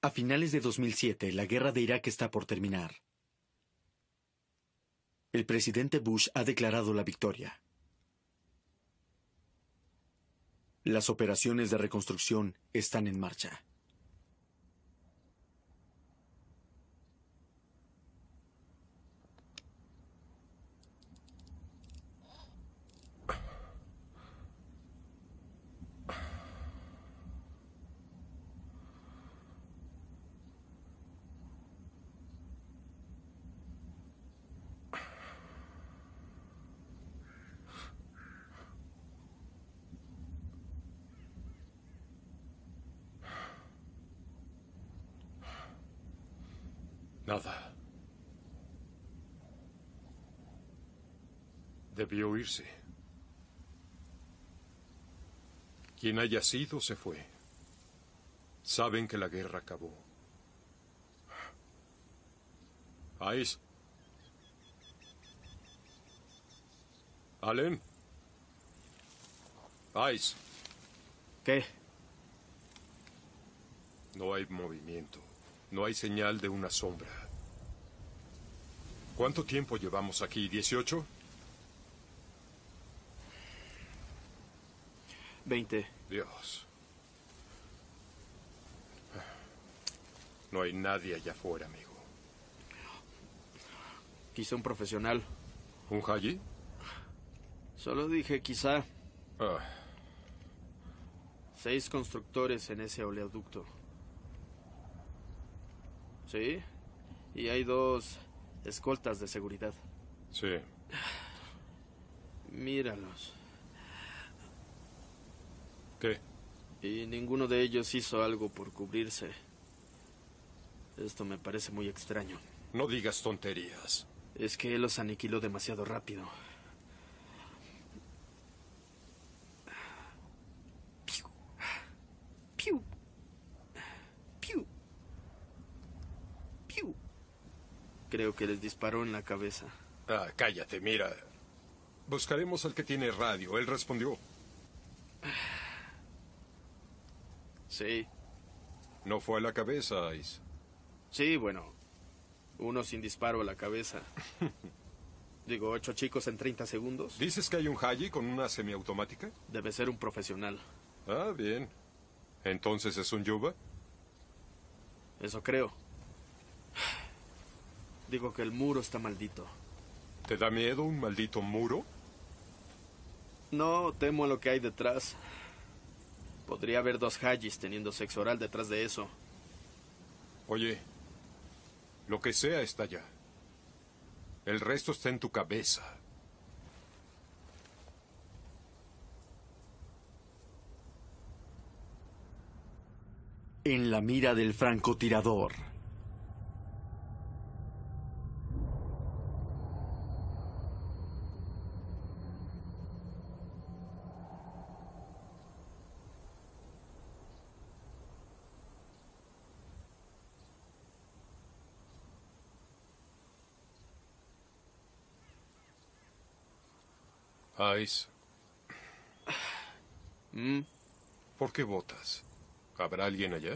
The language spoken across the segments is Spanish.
A finales de 2007, la guerra de Irak está por terminar. El presidente Bush ha declarado la victoria. Las operaciones de reconstrucción están en marcha. Nada. Debió irse. Quien haya sido, se fue. Saben que la guerra acabó. Ice. Allen. Ice. ¿Qué? No hay movimiento. No hay señal de una sombra. ¿Cuánto tiempo llevamos aquí? ¿18? 20. Dios. No hay nadie allá afuera, amigo. Quizá un profesional. ¿Un Haji? Solo dije quizá. Ah, 6 constructores en ese oleoducto. ¿Sí? Y hay 2 escoltas de seguridad. sí. Míralos. ¿Qué? Y ninguno de ellos hizo algo por cubrirse. Esto me parece muy extraño. No digas tonterías. Es que él los aniquiló demasiado rápido. Piu. Piu. Piu. Piu. Creo que les disparó en la cabeza. Ah, cállate, mira. Buscaremos al que tiene radio. Él respondió. Sí. No fue a la cabeza, Ice. Sí, bueno. Uno sin disparo a la cabeza. Digo, 8 chicos en 30 segundos. ¿Dices que hay un Haji con una semiautomática? Debe ser un profesional. Ah, bien. ¿Entonces es un Yuba? Eso creo. Digo que el muro está maldito. ¿Te da miedo un maldito muro? No, temo a lo que hay detrás. Podría haber 2 Hajis teniendo sexo oral detrás de eso. Oye, lo que sea está allá. El resto está en tu cabeza. En la mira del francotirador. Ice, ¿Mm? ¿por qué votas? ¿Habrá alguien allá?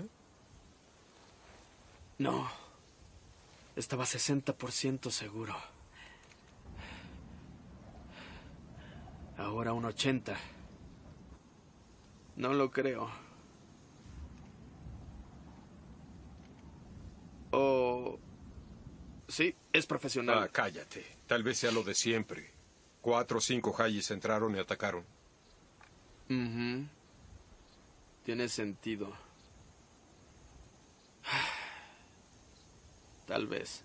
No. Estaba 60% seguro. Ahora un 80%. No lo creo. Oh... Sí, es profesional. Ah, cállate. Tal vez sea lo de siempre. 4 o 5 Hajis entraron y atacaron. Ujú. Tiene sentido. Tal vez.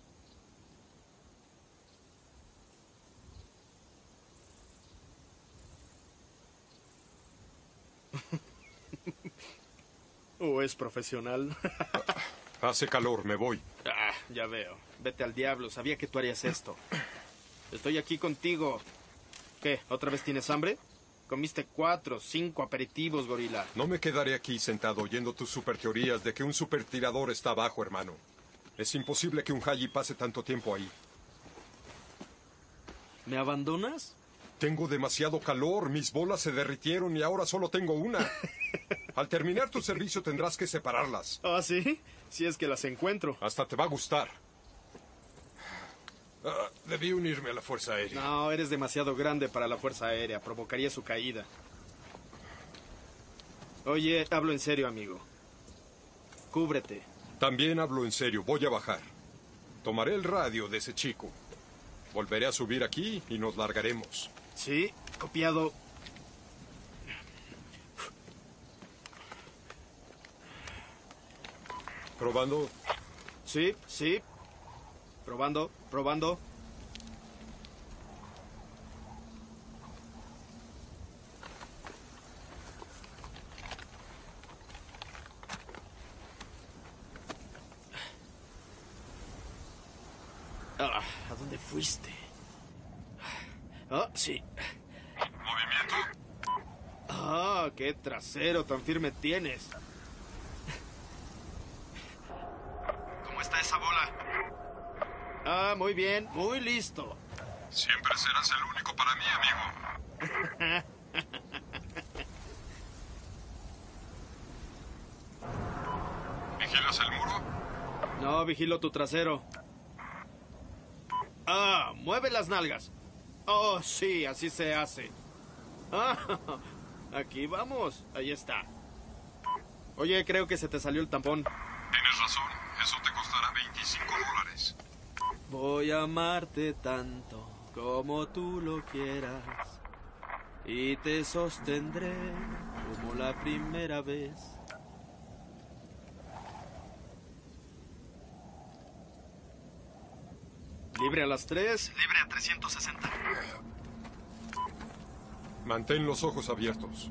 ¿O es profesional? Hace calor, me voy. Ah, ya veo. Vete al diablo. Sabía que tú harías esto. Estoy aquí contigo. ¿Qué? ¿Otra vez tienes hambre? Comiste 4, 5 aperitivos, gorila. No me quedaré aquí sentado oyendo tus superteorías de que un supertirador está abajo, hermano. Es imposible que un Haji pase tanto tiempo ahí. ¿Me abandonas? Tengo demasiado calor, mis bolas se derritieron y ahora solo tengo una. Al terminar tu servicio tendrás que separarlas. ¿Ah, sí? Si es que las encuentro. Hasta te va a gustar. Debí unirme a la Fuerza Aérea. No, eres demasiado grande para la Fuerza Aérea. Provocaría su caída. Oye, hablo en serio, amigo. Cúbrete. También hablo en serio. Voy a bajar. Tomaré el radio de ese chico. Volveré a subir aquí y nos largaremos. Sí, copiado. ¿Probando? Sí, sí. Probando, probando. ¿A dónde fuiste? Ah, sí. ¿Movimiento? Ah, qué trasero tan firme tienes. ¿Cómo está esa bola? Ah, muy bien, muy listo. Siempre serás el único para mí, amigo. ¿Vigilas el muro? No, vigilo tu trasero. Ah, mueve las nalgas. Oh, sí, así se hace. Ah, aquí vamos. Ahí está. Oye, creo que se te salió el tampón. Tienes razón. Eso te costará $25. Voy a amarte tanto como tú lo quieras. Y te sostendré como la primera vez. Libre a las 3, libre a 360. Mantén los ojos abiertos.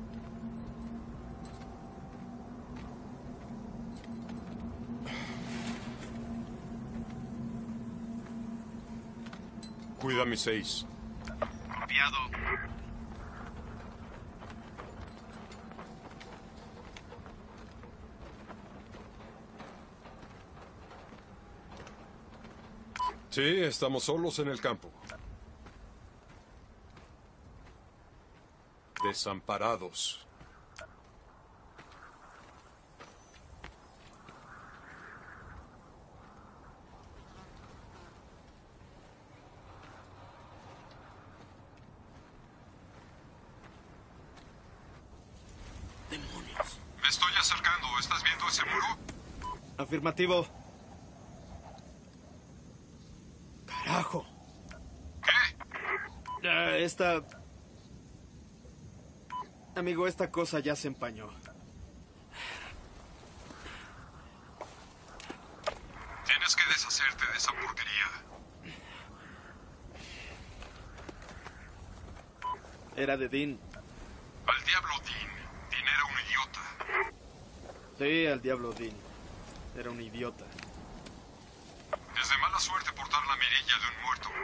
Cuida mi 6. Copiado. Sí, estamos solos en el campo. Desamparados. Demonios. Me estoy acercando. ¿Estás viendo ese muro? Afirmativo. Carajo. ¿Qué? Amigo, esta cosa ya se empañó. Tienes que deshacerte de esa porquería. Era de Dean. Al diablo, Dean. Dean era un idiota. Sí, al diablo Dean. Era un idiota. Es de mala suerte portar la mirilla de un muerto.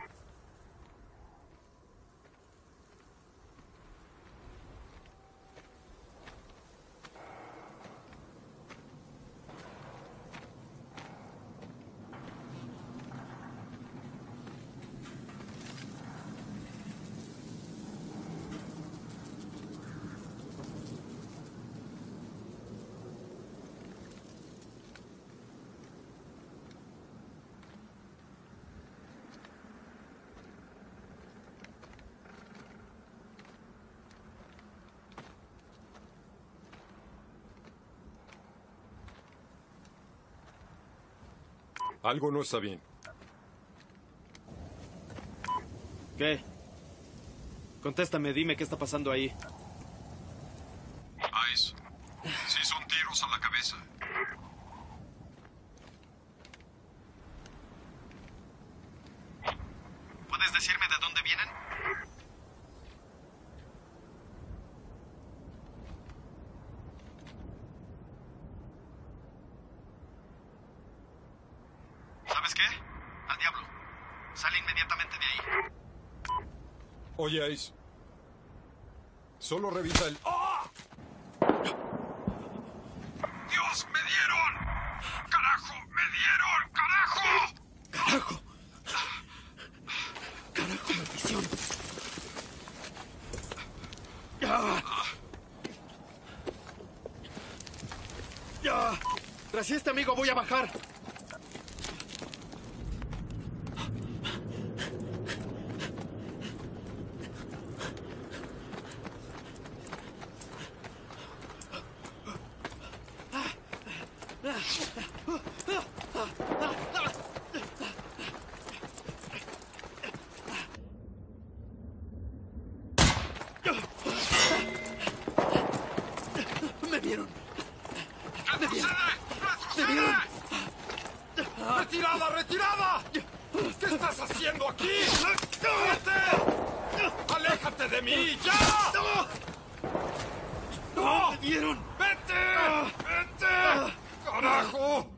Algo no está bien. ¿Qué? Contéstame, dime qué está pasando ahí. Ice, sí son tiros a la cabeza. ¿Puedes decirme de dónde vienen? ¿Sabes qué? Al diablo. Sale inmediatamente de ahí. Oye, Ice. Solo revisa el... ¡Ah! ¡Dios, me dieron! ¡Carajo, me dieron! ¡Carajo! ¡Carajo! ¡Carajo, maldición! Así amigo, voy a bajar. Me vieron. ¡Retirada, retirada! ¿Qué estás haciendo aquí? ¡Vete! ¡Aléjate de mí! ¡Ya! ¡No! ¡Me vieron! ¡Vete! ¡Vete! ¡Carajo!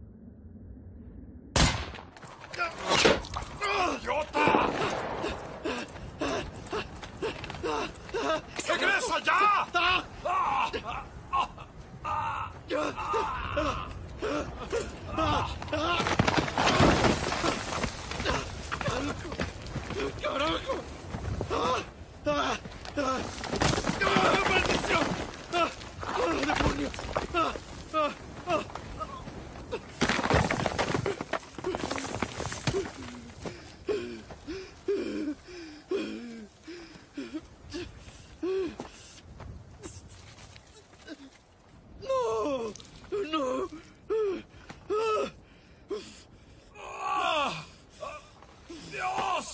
¡Idiota! ¡Regresa ya! ¡Carajo! ¡Maldición! ¡Demonios! ¡No! ¡No! ¡Dios!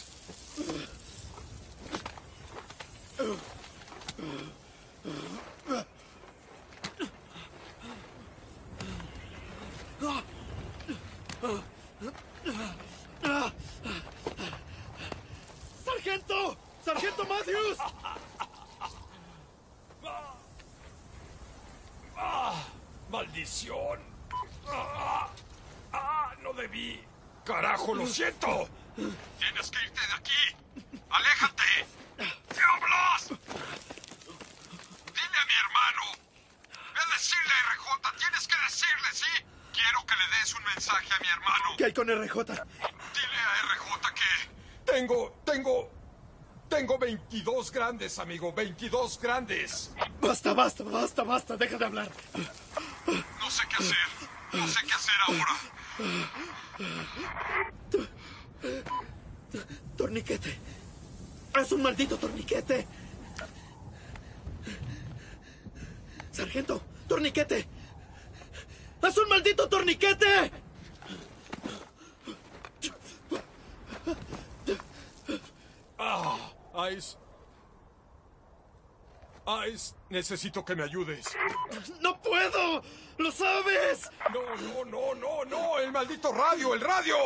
¡Sargento! ¡Sargento Matthews! ¡Maldición! ¡No debí! ¡Carajo, lo siento! ¡Tienes que irte de aquí! ¡Aléjate! ¡Diablos! Dile a mi hermano. Ve a decirle a RJ. Tienes que decirle, ¿sí? Quiero que le des un mensaje a mi hermano. ¿Qué hay con RJ? Dile a RJ que... Tengo 22 grandes, amigo. 22 grandes. Basta. Deja de hablar. No sé qué hacer. No sé qué hacer ahora. Torniquete. Es un maldito torniquete. Sargento, torniquete. Es un maldito torniquete. Ice, necesito que me ayudes. ¡No puedo! ¡Lo sabes! No, el maldito radio, el radio.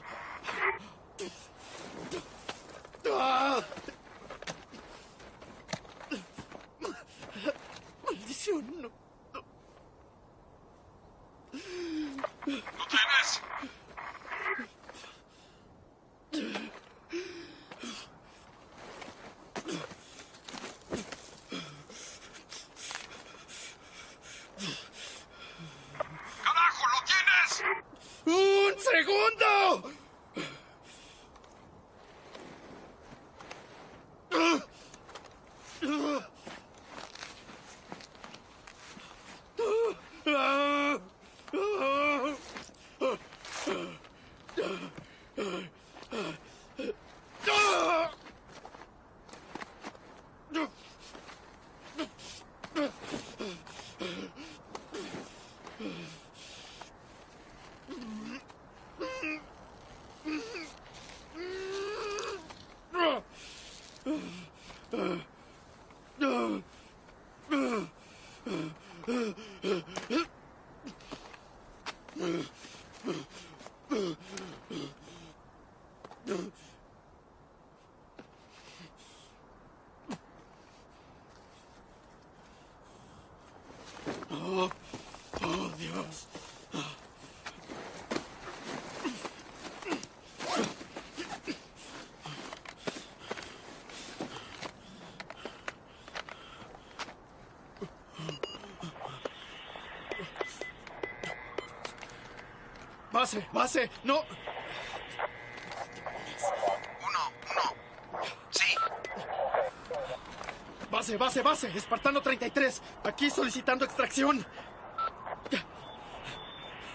¡Ah! ¡Maldición! No. ¿Lo tienes? ¡Carajo, lo tienes! ¡Un segundo! Oh, Dios. Base, no. 1. Sí. Base. Espartano 33. Aquí solicitando extracción.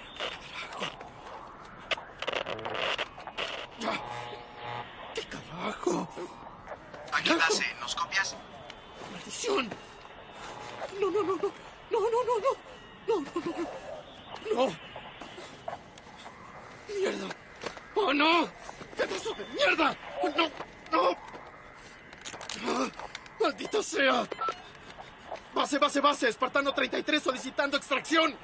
quitaste. ¿Nos copias? ¡Maldición! No, no, no, no. No, no, no, no. No, no, no, no. No. ¡Mierda! ¡Oh, no! ¡Pedazo de mierda! ¡No! ¡No! ¡Ah! ¡Maldita sea! ¡Base, base, base! ¡Espartano 33 solicitando extracción!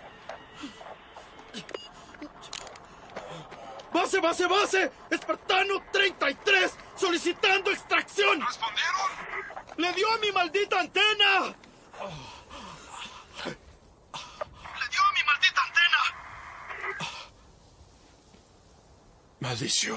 ¡Base, base, base! ¡Espartano 33 solicitando extracción! ¿Respondieron? ¡Le dio a mi maldita antena! ¡Le dio a mi maldita antena! Maldición.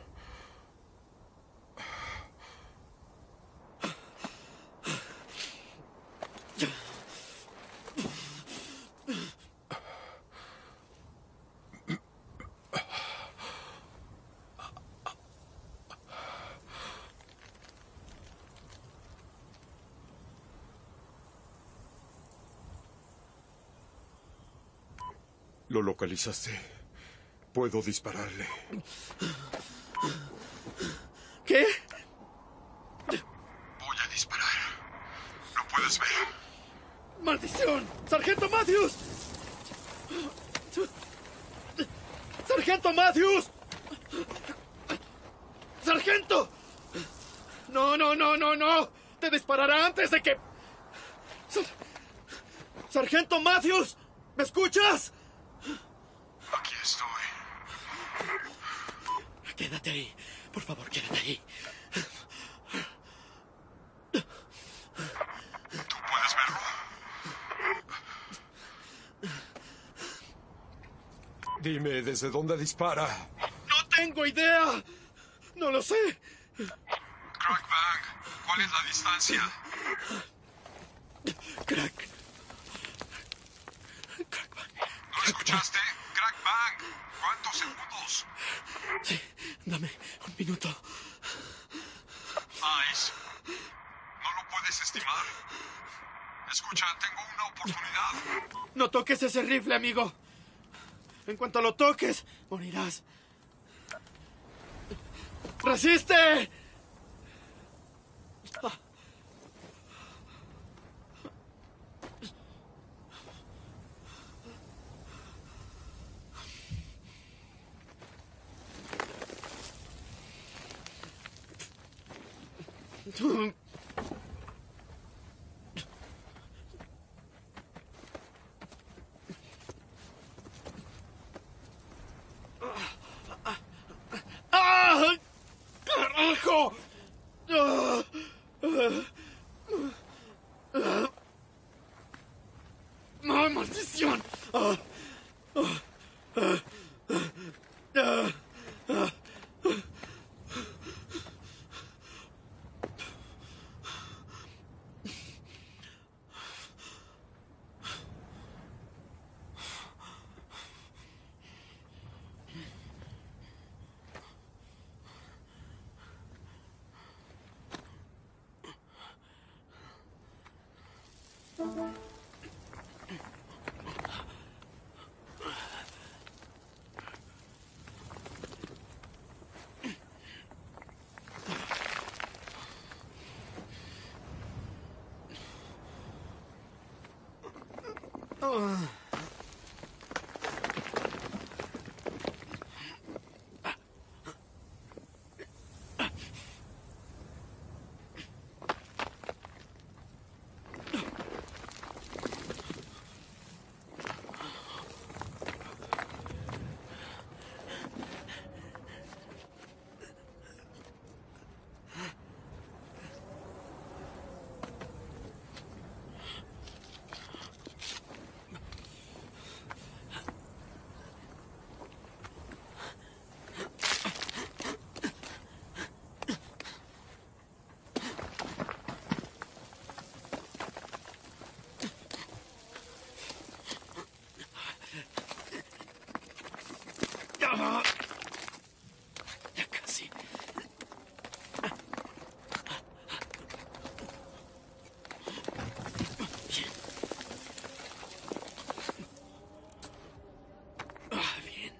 ¿Lo localizaste? Puedo dispararle. ¿Qué? Voy a disparar. ¿Lo puedes ver? ¡Maldición! ¡Sargento Matthews! ¡Sargento Matthews! ¡Sargento! No, no, no, no, no. Te disparará antes de que... ¡Sargento Matthews! ¿Me escuchas? Aquí estoy. Quédate ahí. Por favor, quédate ahí. ¿Tú puedes verlo? Dime, ¿desde dónde dispara? ¡No tengo idea! ¡No lo sé! Crack Bang, ¿cuál es la distancia? Crack. Crack bang. ¿No escuchaste? Crack Bang. ¿Cuántos segundos? Sí, dame un minuto. Ice, no lo puedes estimar. Escucha, tengo una oportunidad. No toques ese rifle, amigo. En cuanto lo toques, morirás. ¡Resiste! ¡Ah! ¡Carajo! ¡No, maldición! Ya casi. Bien. Bien.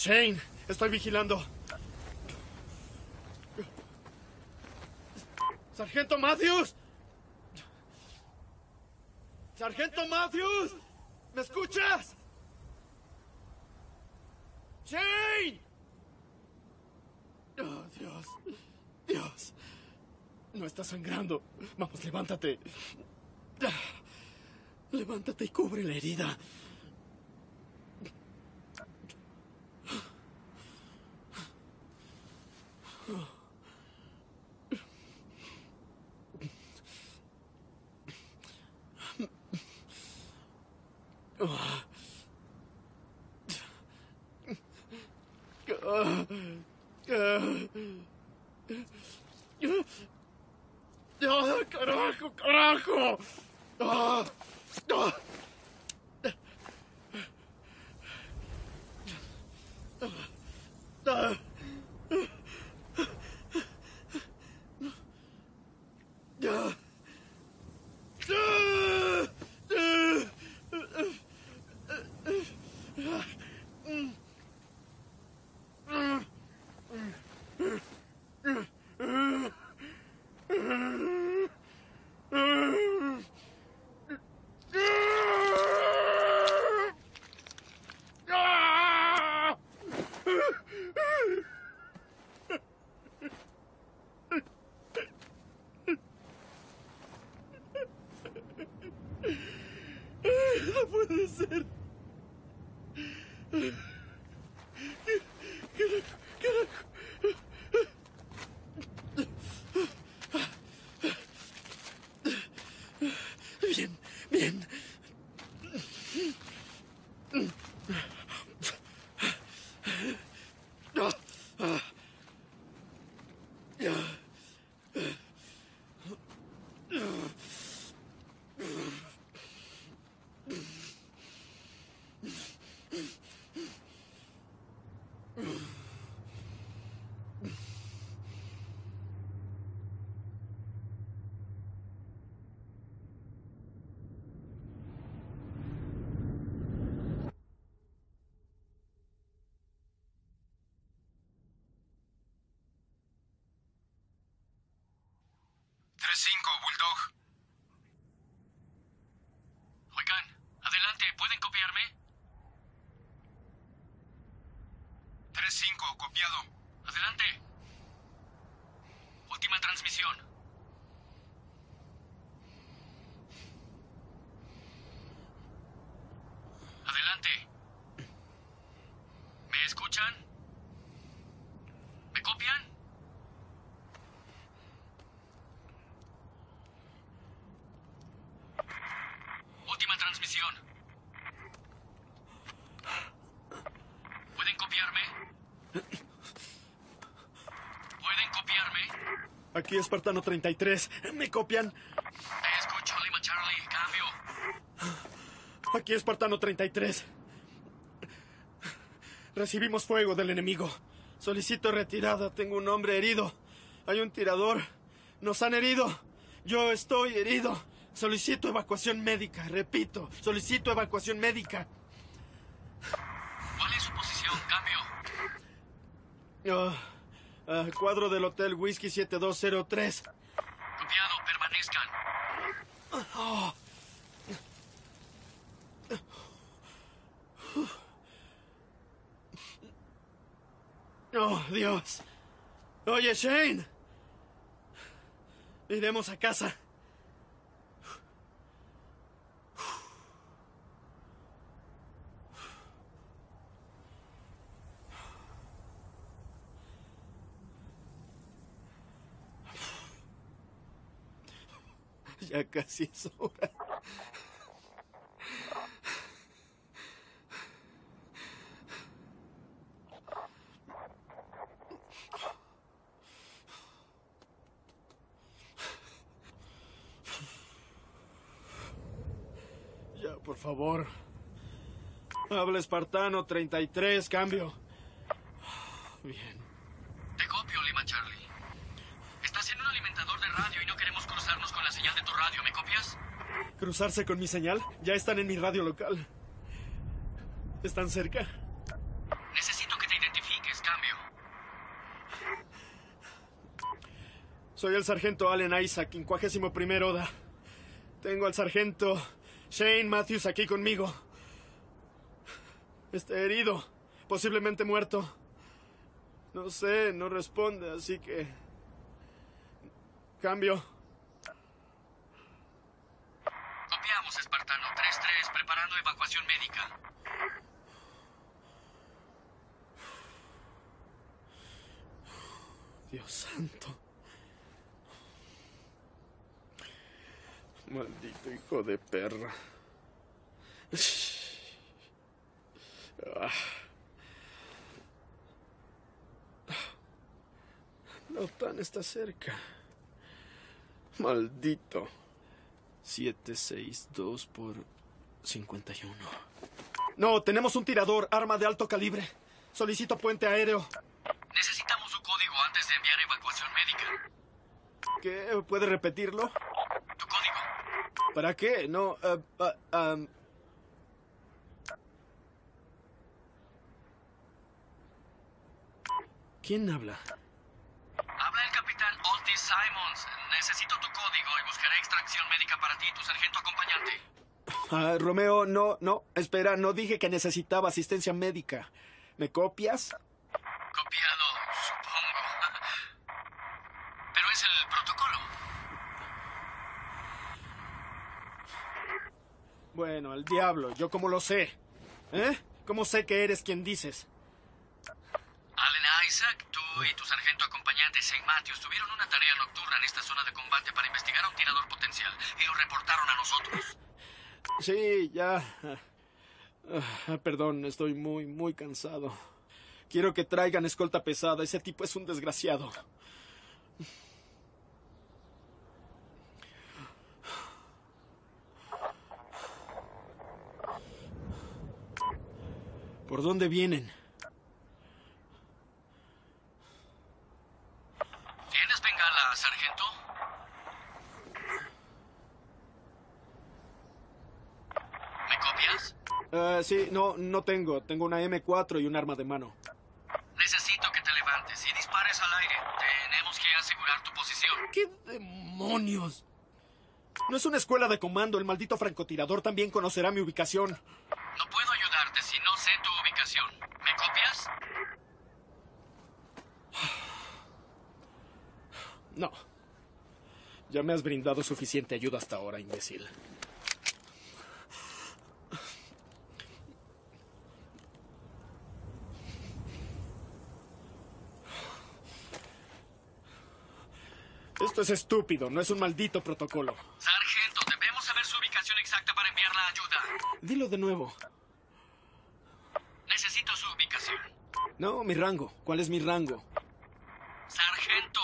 Shane, estoy vigilando. ¡Sargento Matthews! ¡Sargento Matthews! ¿Me escuchas? ¡Shane! Oh, Dios. Dios. No está sangrando. Vamos, levántate. Levántate y cubre la herida. ¡Carajo, carajo! No puede ser. Bien, bien. Bulldog. Oigan, adelante, ¿pueden copiarme? 3-5, copiado. Adelante. Última transmisión. Adelante. ¿Me escuchan? ¿Me copian? Última transmisión. ¿Pueden copiarme? ¿Pueden copiarme? Aquí Espartano 33. ¿Me copian? Te escucho, Lima Charlie. Cambio. Aquí Espartano 33. Recibimos fuego del enemigo. Solicito retirada. Tengo un hombre herido. Hay un tirador. Nos han herido. Yo estoy herido. Solicito evacuación médica. Repito, solicito evacuación médica. ¿Cuál es su posición? Cambio. Cuadro del Hotel Whisky 7203. Copiado, permanezcan. Oh, Dios. Oye, Shane. Iremos a casa. Ya casi es hora. Ya, por favor. Habla Espartano 33, cambio. Bien. Te copio, Lima Charlie. Estás en un alimentador de radio y no queremos cruzarnos con la señal de tu radio. ¿Me copias? ¿Cruzarse con mi señal? Ya están en mi radio local. ¿Están cerca? Necesito que te Soy el sargento Allen Isaac, 51º Oda. Tengo al sargento Shane Matthews aquí conmigo. Está herido, posiblemente muerto. No sé, no responde, así que... Cambio. Copiamos, Espartano. 3-3, preparando evacuación médica. Dios santo. Maldito hijo de perra. La OTAN está cerca. Maldito. 762 por 51. No, tenemos un tirador, arma de alto calibre. Solicito puente aéreo. Necesitamos su código antes de enviar evacuación médica. ¿Qué? ¿Puede repetirlo? ¿Tu código? ¿Para qué? No, ¿Quién habla? Habla el capitán Otis Simons. Necesito tu código y buscaré extracción médica para ti y tu sargento acompañante. Romeo, no, espera, no dije que necesitaba asistencia médica. ¿Me copias? Copiado, supongo. Pero es el protocolo. Bueno, al diablo, ¿yo cómo lo sé? ¿Eh? ¿Cómo sé que eres quien dices? Allen Isaac, tú y tu sargento acompañante Shane Matthews tuvieron una tarea nocturna en esta zona de combate para investigar a un tirador potencial y lo reportaron a nosotros. Sí, ya. Perdón, estoy muy cansado. Quiero que traigan escolta pesada. Ese tipo es un desgraciado. ¿Por dónde vienen? ¿Tienes bengala, sargento? ¿Me copias? Sí, no tengo. Tengo una M4 y un arma de mano. Necesito que te levantes y dispares al aire. Tenemos que asegurar tu posición. ¿Qué demonios? No es una escuela de comando. El maldito francotirador también conocerá mi ubicación. No puedo ayudarte si no sé tu ubicación. ¿Me copias? No. Ya me has brindado suficiente ayuda hasta ahora, imbécil. Esto es estúpido, no es un maldito protocolo. Sargento, debemos saber su ubicación exacta para enviar la ayuda. Dilo de nuevo. Necesito su ubicación. No, mi rango. ¿Cuál es mi rango? Sargento.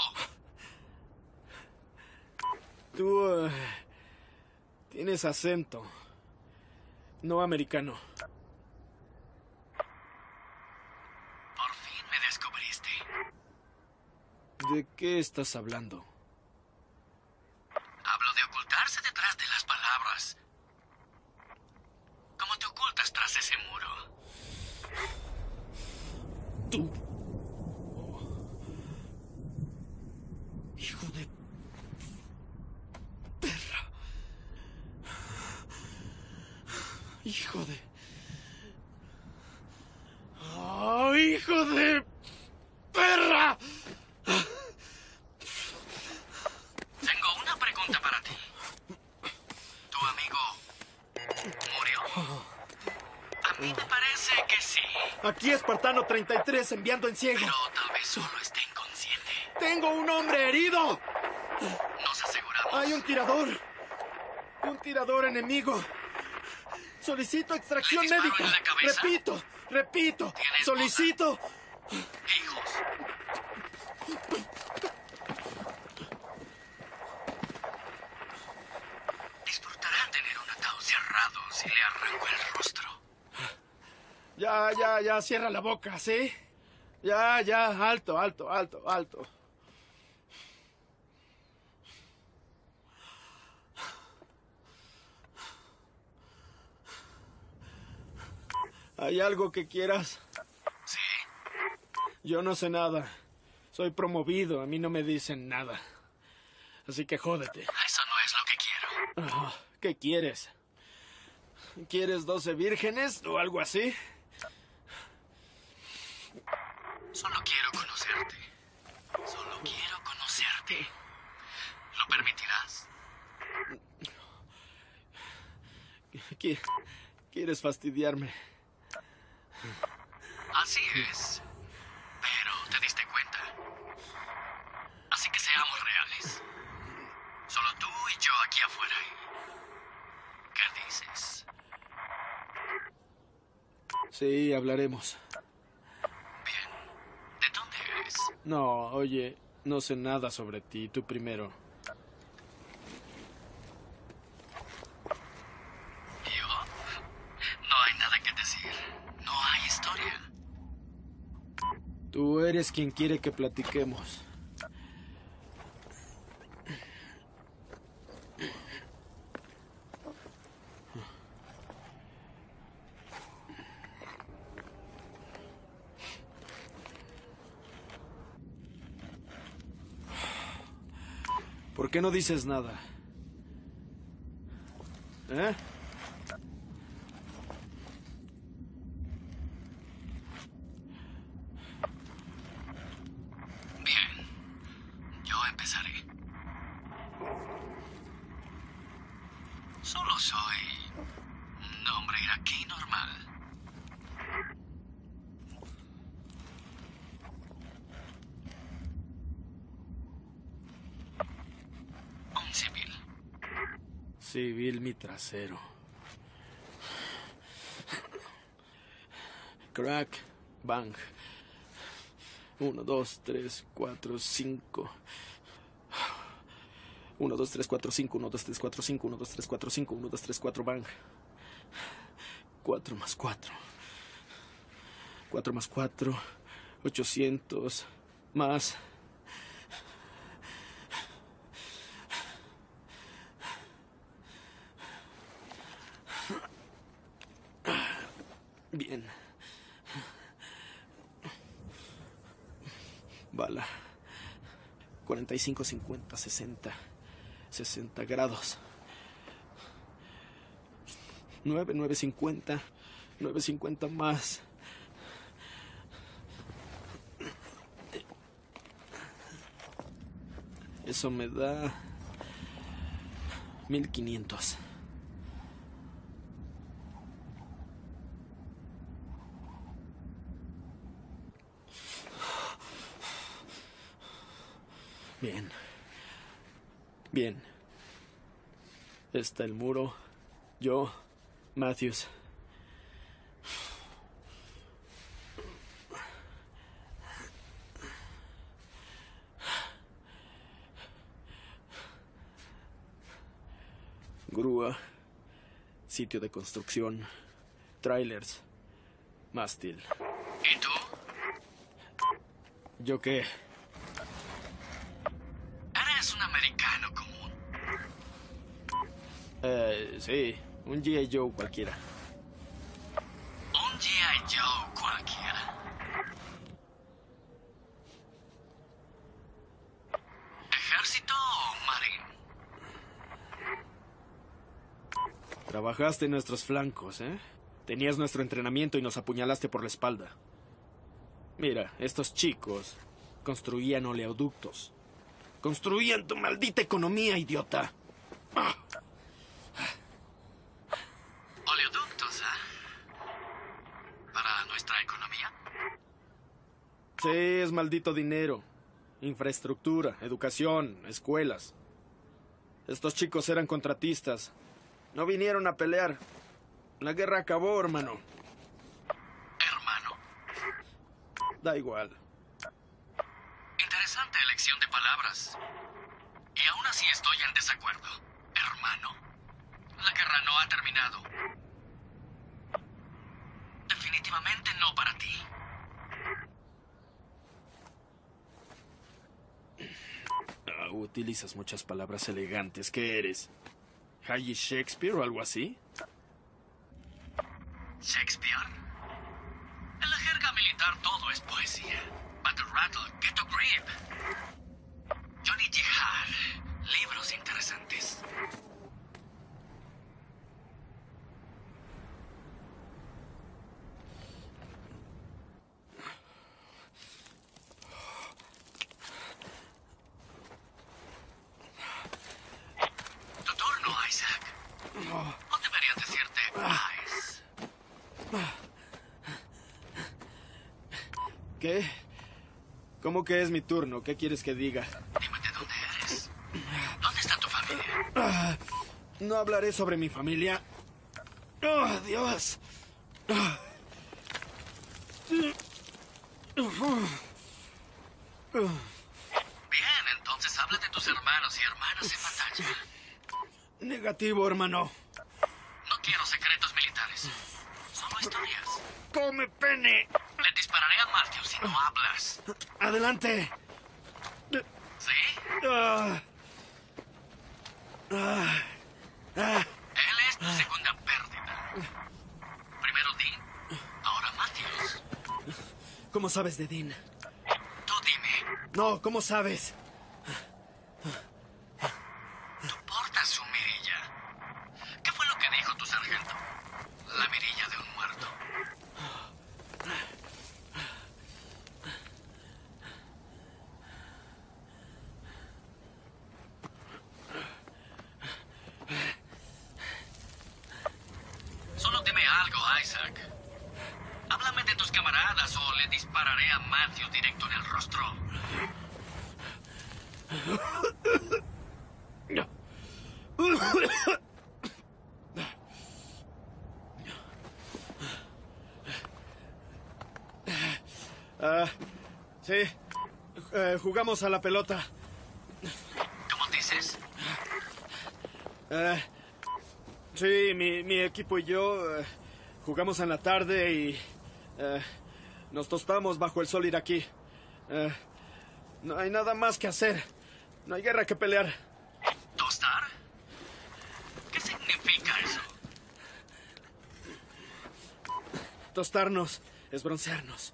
Tú tienes acento. No americano. Por fin me descubriste. ¿De qué estás hablando? Hablo de ocultarse detrás de las palabras. ¿Cómo te ocultas tras ese muro? Tú. Hijo de perra. Hijo de... ¡Oh, hijo de perra! Tengo una pregunta para ti. ¿Tu amigo murió? A mí me parece que sí. Aquí Espartano 33 enviando en ciego. Pero tal vez solo esté inconsciente. ¡Tengo un hombre herido! Nos aseguramos. ¡Hay un tirador! ¡Un tirador enemigo! ¡Solicito extracción ¿Le disparo médica! en la cabeza? Repito, ¿Tienes solicito... Hijos. Disfrutarán tener un ataúd cerrado si le arranco el rostro. Ya, cierra la boca, ¿sí? Ya, alto. ¿Hay algo que quieras? ¿Sí? Yo no sé nada. Soy promovido, a mí no me dicen nada. Así que jódete. Eso no es lo que quiero. Ah, ¿qué quieres? ¿Quieres 12 vírgenes o algo así? Solo quiero conocerte. Solo quiero conocerte. ¿Lo permitirás? ¿Quieres fastidiarme? Así es. Pero te diste cuenta. Así que seamos reales. Solo tú y yo aquí afuera. ¿Qué dices? Sí, hablaremos. Bien. ¿De dónde eres? No, oye, no sé nada sobre ti. Tú primero. ¿Yo? No hay nada que decir. No hay historia. Tú eres quien quiere que platiquemos. ¿Por qué no dices nada? ¿Eh? Bien. Yo empezaré. Solo soy un hombre iraquí normal. Un civil. Civil mi trasero. Crack, bang. 1, 2, 3, 4, 5. 1, 2, 3, 4, 5. 1, 2, 3, 4, 5. 1, 2, 3, 4, 5. 1, 2, 3, 4, bang. 4 más 4. 4 más 4. 800. Más. Bien. Bala. 45, 50, 60. 60 grados. 9, 950. 950 más. Eso me da 1500. Bien. Bien. Está el muro. Yo, Matthews. Grúa. Sitio de construcción. Trailers. Mástil. ¿Y tú? ¿Yo qué? Eres un americano común. Sí. Un G.I. Joe cualquiera. Un G.I. Joe cualquiera. ¿Ejército o marín? Trabajaste en nuestros flancos, ¿eh? Tenías nuestro entrenamiento y nos apuñalaste por la espalda. Mira, estos chicos construían oleoductos. Construían tu maldita economía, idiota. ¡Ah! Oleoductos, ¿ah? ¿Para nuestra economía? Sí, es maldito dinero. Infraestructura, educación, escuelas. Estos chicos eran contratistas. No vinieron a pelear. La guerra acabó, hermano. Hermano. Da igual. Interesante elección de palabras. Y aún así estoy en desacuerdo. Hermano. La guerra no ha terminado. Definitivamente no para ti. Utilizas muchas palabras elegantes. ¿Qué eres? ¿Hayi Shakespeare o algo así? ¿Shakespeare? En la jerga militar todo es poesía. Battle rattle, get a grip. Johnny Jihad, libros interesantes. Tu turno, Isaac. O deberías decirte Ice. ¿Qué? ¿Cómo que es mi turno? ¿Qué quieres que diga? Dime de dónde eres. ¿Dónde está tu familia? No hablaré sobre mi familia. ¡Oh, Dios! Bien, entonces habla de tus hermanos y hermanas en batalla. Negativo, hermano. No quiero secretos militares. Solo historias. ¡Come pene! Le dispararé a Matthew si no hablas. ¡Adelante! ¿Sí? Ah. Él es tu segunda pérdida. Primero Dean, ahora Matthews. ¿Cómo sabes de Dean? Tú dime, No, ¿cómo sabes? tú portas su mirilla. ¿Qué fue lo que dijo tu sargento? La mirilla de un muerto. Solo dime algo, Isaac. Háblame de tus camaradas o le dispararé a Matthew directo en el rostro. Sí. Jugamos a la pelota. ¿Cómo dices? Sí, mi equipo y yo jugamos en la tarde y nos tostamos bajo el sol iraquí. No hay nada más que hacer. No hay guerra que pelear. ¿Tostar? ¿Qué significa eso? Tostarnos es broncearnos.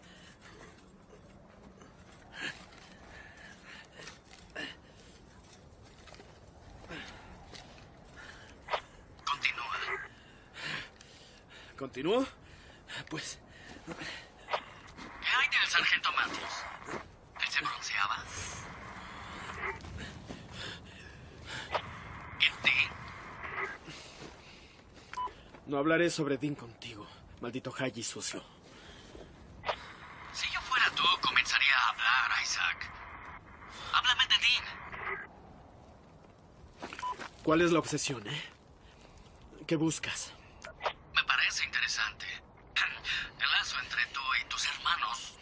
Continúa. ¿Continúo? Pues ¿Qué hay del sargento Matthews? ¿Él se bronceaba? ¿Y Dean? no hablaré sobre Dean contigo, maldito Haji sucio. Si yo fuera tú, comenzaría a hablar, Isaac. Háblame de Dean. ¿Cuál es la obsesión, ¿Qué buscas? Me parece interesante. El lazo entre tú y tus hermanos.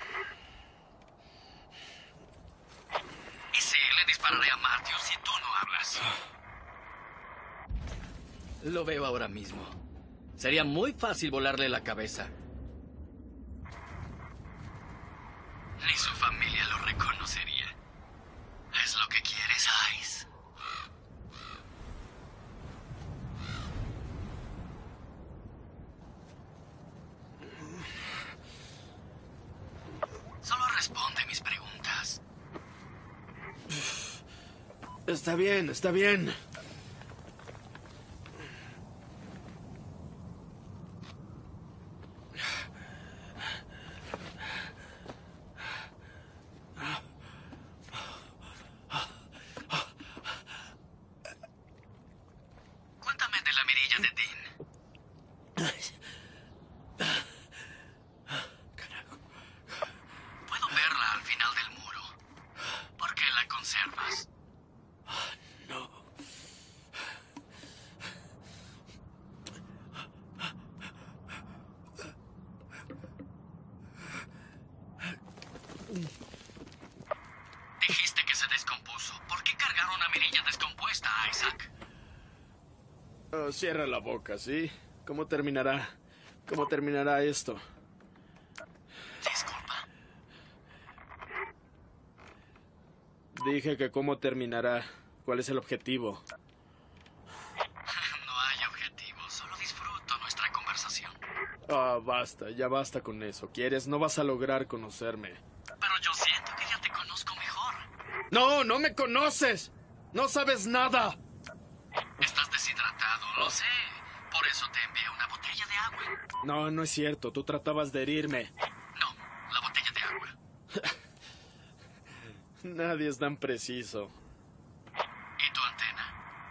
Y sí, le dispararé a Matthew si tú no hablas. Lo veo ahora mismo. Sería muy fácil volarle la cabeza. Ni su familia lo reconocería. ¿Es lo que quieres, Ice? Solo responde mis preguntas. Está bien, está bien. Cuéntame de la mirilla de Dean. Carajo. Puedo verla al final del muro. ¿Por qué la conservas? No. Dijiste que se descompuso. ¿Por qué cargar una mirilla descompuesta, Isaac? Oh, cierra la boca, ¿sí? ¿Cómo terminará? ¿Cómo terminará esto? Disculpa. Dije que cómo terminará. ¿Cuál es el objetivo? No hay objetivo. Solo disfruto nuestra conversación. Ah, basta, ya basta con eso. ¿Quieres? No vas a lograr conocerme. Pero yo siento que ya te conozco mejor. ¡No, no me conoces! ¡No sabes nada! Estás deshidratado, lo sé. Por eso te envié una botella de agua. No, no es cierto. Tú tratabas de herirme. No, la botella de agua. Nadie es tan preciso. ¿Y tu antena?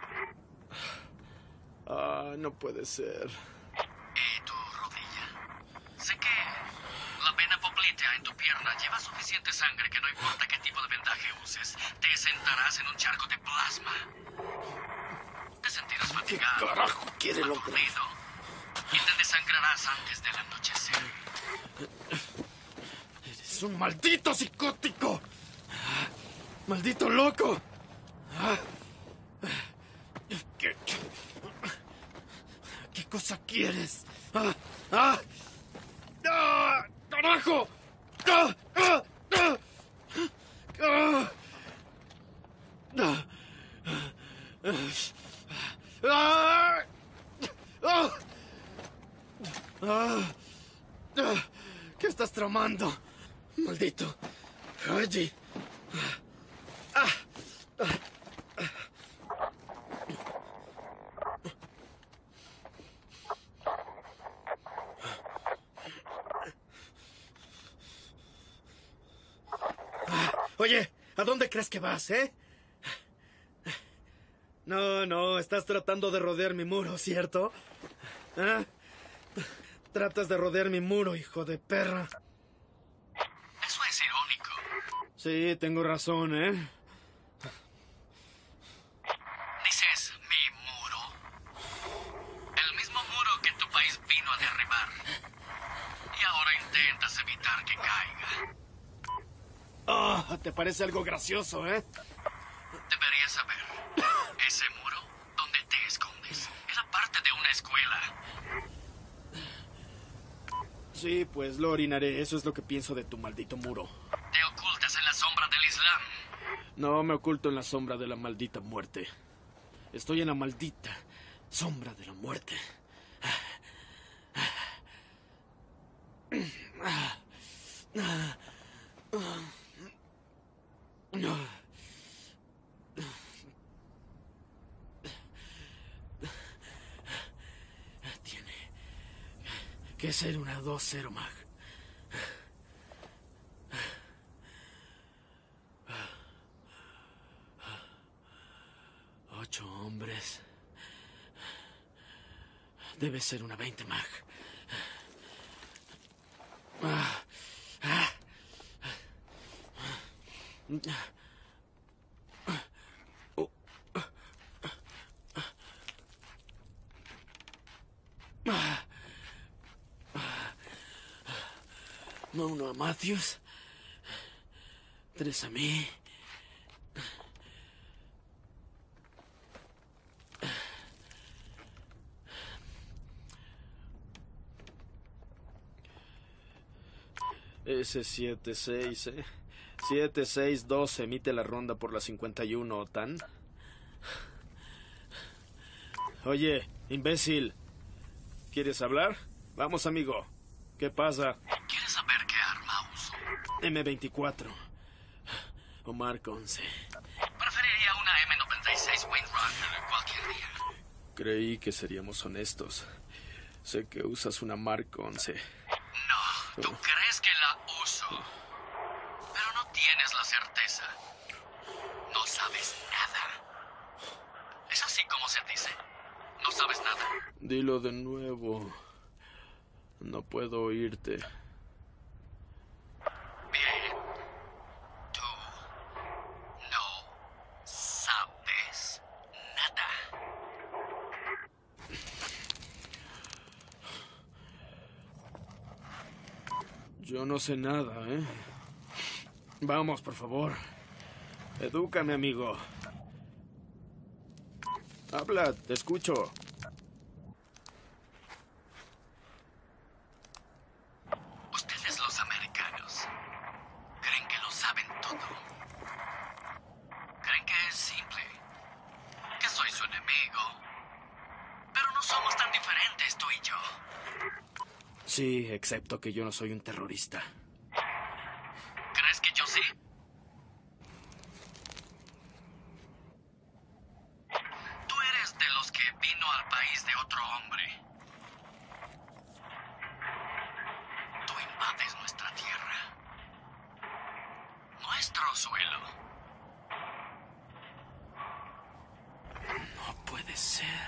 No puede ser. ¿Y tu rodilla? Sé que la vena poplitea en tu pierna lleva suficiente sangre que no importa qué tipo de vendaje uses, te sentarás en un charco de plasma. Te sentirás fatigado, ¿Qué carajo quiere lograr? aturdido, y te desangrarás antes del anochecer. ¡Eres un maldito psicótico! ¡Maldito loco! ¿Qué cosa quieres? ¡Carajo! ¿Qué estás tramando? Maldito. Allí. Oye, ¿a dónde crees que vas, eh? No, estás tratando de rodear mi muro, ¿cierto? ¿Ah? Tratas de rodear mi muro, hijo de perra. Eso es irónico. Sí, tengo razón, ¿eh? Dices mi muro. El mismo muro que tu país vino a derribar. Y ahora intentas evitar que caiga. ¿Te parece algo gracioso, eh? Deberías saber. Ese muro donde te escondes era parte de una escuela. Sí, pues lo orinaré. Eso es lo que pienso de tu maldito muro. Te ocultas en la sombra del Islam. No me oculto en la sombra de la maldita muerte. Estoy en la maldita sombra de la muerte. Tiene que ser una 2-0, Mag. Ocho hombres. Debe ser una 20, Mag. No, uno a Matthews. 3 a mí. Ese 7-6, ¿eh? 7-6-12 emite la ronda por la 51, ¿OTAN? Oye, imbécil. ¿Quieres hablar? Vamos, amigo. ¿Qué pasa? ¿Quieres saber qué arma uso? M24. O Mark 11. Preferiría una M96 Windrunner cualquier día. Creí que seríamos honestos. Sé que usas una Mark 11. No, tú crees que la uso. Pero no tienes la certeza. No sabes nada. Es así como se dice. No sabes nada. Dilo de nuevo. No puedo oírte. Bien. Tú no sabes nada. Yo no sé nada, ¿eh? Vamos, por favor. Edúcame, amigo. Habla, te escucho. Ustedes los americanos creen que lo saben todo. Creen que es simple. Que soy su enemigo. Pero no somos tan diferentes tú y yo. Sí, excepto que yo no soy un terrorista. ¿Crees que yo sí? tú invades nuestra tierra, nuestro suelo. No puede ser.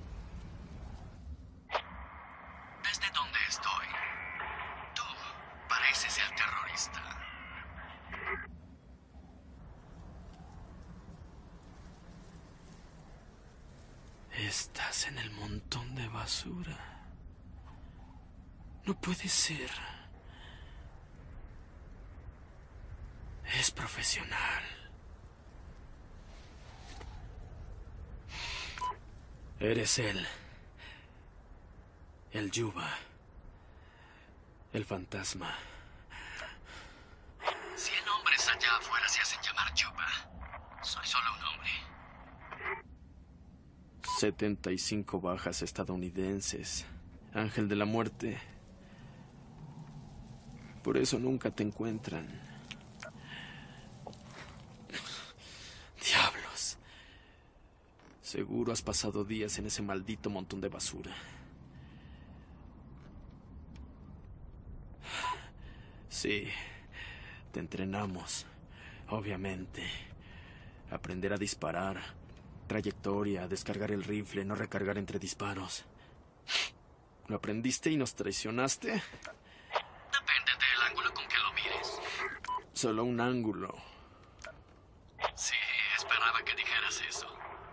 Desde donde estoy, tú pareces el terrorista. Estás en el montón de basura. No puede ser. Es profesional. Eres él. El Yuba. El fantasma. 100 hombres allá afuera se hacen llamar Yuba. Soy solo un hombre. 75 bajas estadounidenses. Ángel de la muerte. Por eso nunca te encuentran. Diablos. Seguro has pasado días en ese maldito montón de basura. Sí, te entrenamos, obviamente. Aprender a disparar, trayectoria, descargar el rifle, no recargar entre disparos. ¿Lo aprendiste y nos traicionaste? Depende del ángulo con que lo mires. Solo un ángulo. Sí, esperaba que dijeras eso.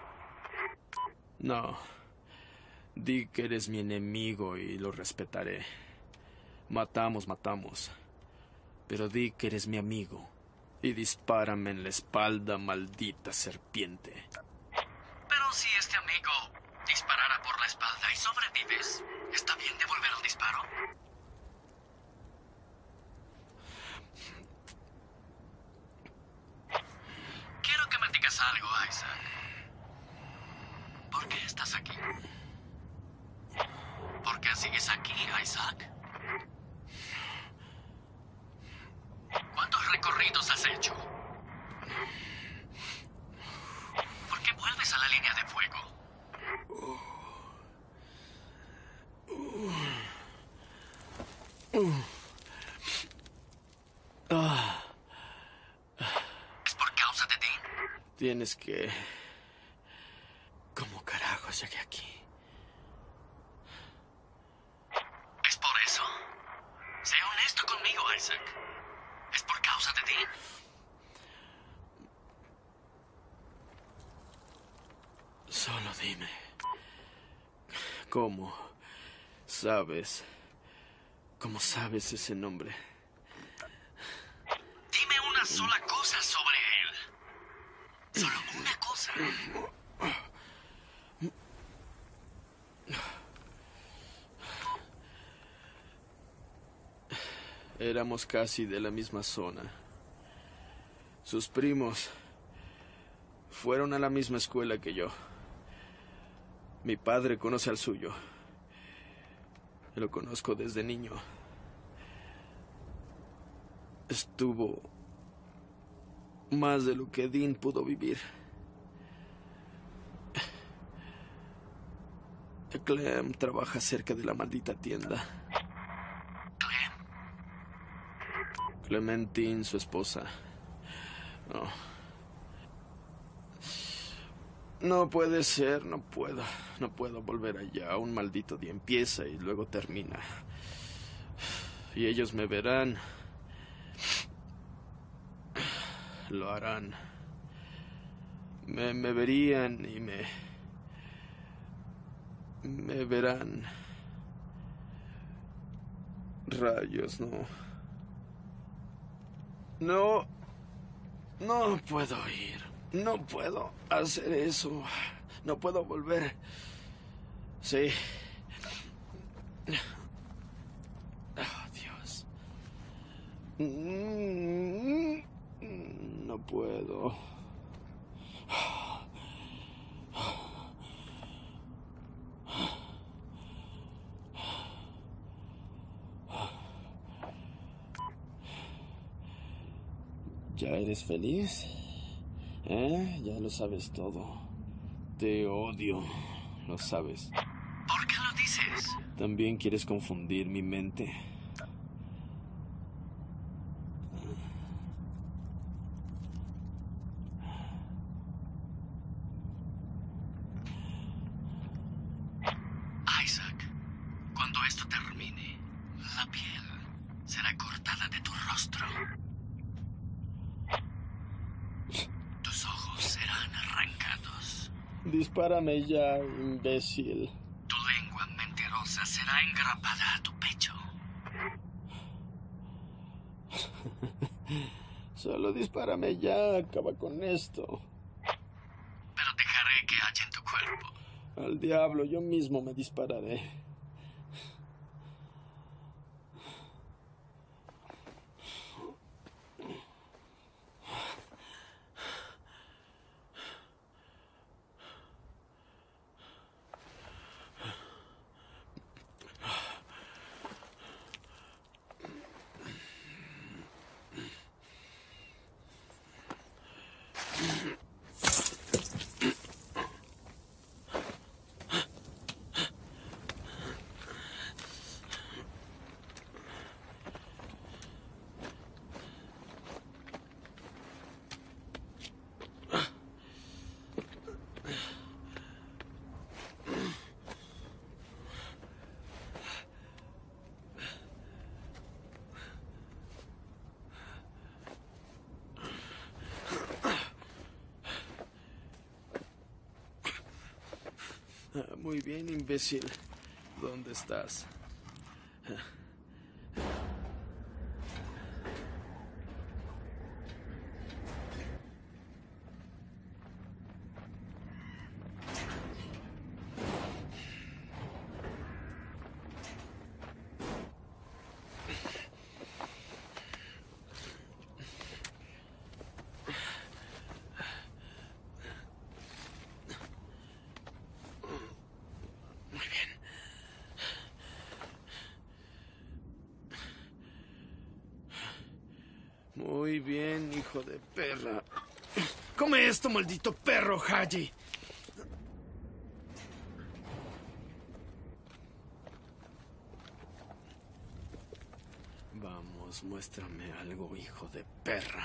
No. Di que eres mi enemigo y lo respetaré. Matamos. Pero di que eres mi amigo y dispárame en la espalda, maldita serpiente. Pero si este amigo disparara por la espalda y sobrevives, ¿está bien devolver el disparo? Quiero que me digas algo, Isaac. ¿Por qué estás aquí? ¿Por qué sigues aquí, Isaac? ¿Cuántos recorridos has hecho? ¿Por qué vuelves a la línea de fuego? ¿Es por causa de Dean? Tienes que... ¿Cómo carajos llegué aquí? ¿Es por eso? Sé honesto conmigo, Isaac. ¿Es por causa de Dean? Solo dime. ¿Cómo sabes? ¿Cómo sabes ese nombre? Dime una sola cosa sobre él. Solo una cosa. Éramos casi de la misma zona. Sus primos fueron a la misma escuela que yo. Mi padre conoce al suyo. Lo conozco desde niño. Estuvo más de lo que Dean pudo vivir. Clem trabaja cerca de la maldita tienda. Clem, Clementine, su esposa. No. No puede ser, no puedo. No puedo volver allá. Un maldito día empieza y luego termina. Y ellos me verán. Lo harán. Me verían y me verán. Rayos, no. No puedo ir. No puedo hacer eso. No puedo volver. Sí. Oh, Dios. No puedo. ¿Ya eres feliz? Ya lo sabes todo. Te odio. Lo sabes. ¿por qué lo dices? ¿También quieres confundir mi mente? Dispárame ya, imbécil. Tu lengua mentirosa será engrapada a tu pecho. Solo dispárame ya, acaba con esto. Pero dejaré que haya en tu cuerpo. Al diablo, yo mismo me dispararé. Muy bien, imbécil. ¿Dónde estás? Muy bien, hijo de perra. Come esto, maldito perro, Haji. Vamos, muéstrame algo, hijo de perra.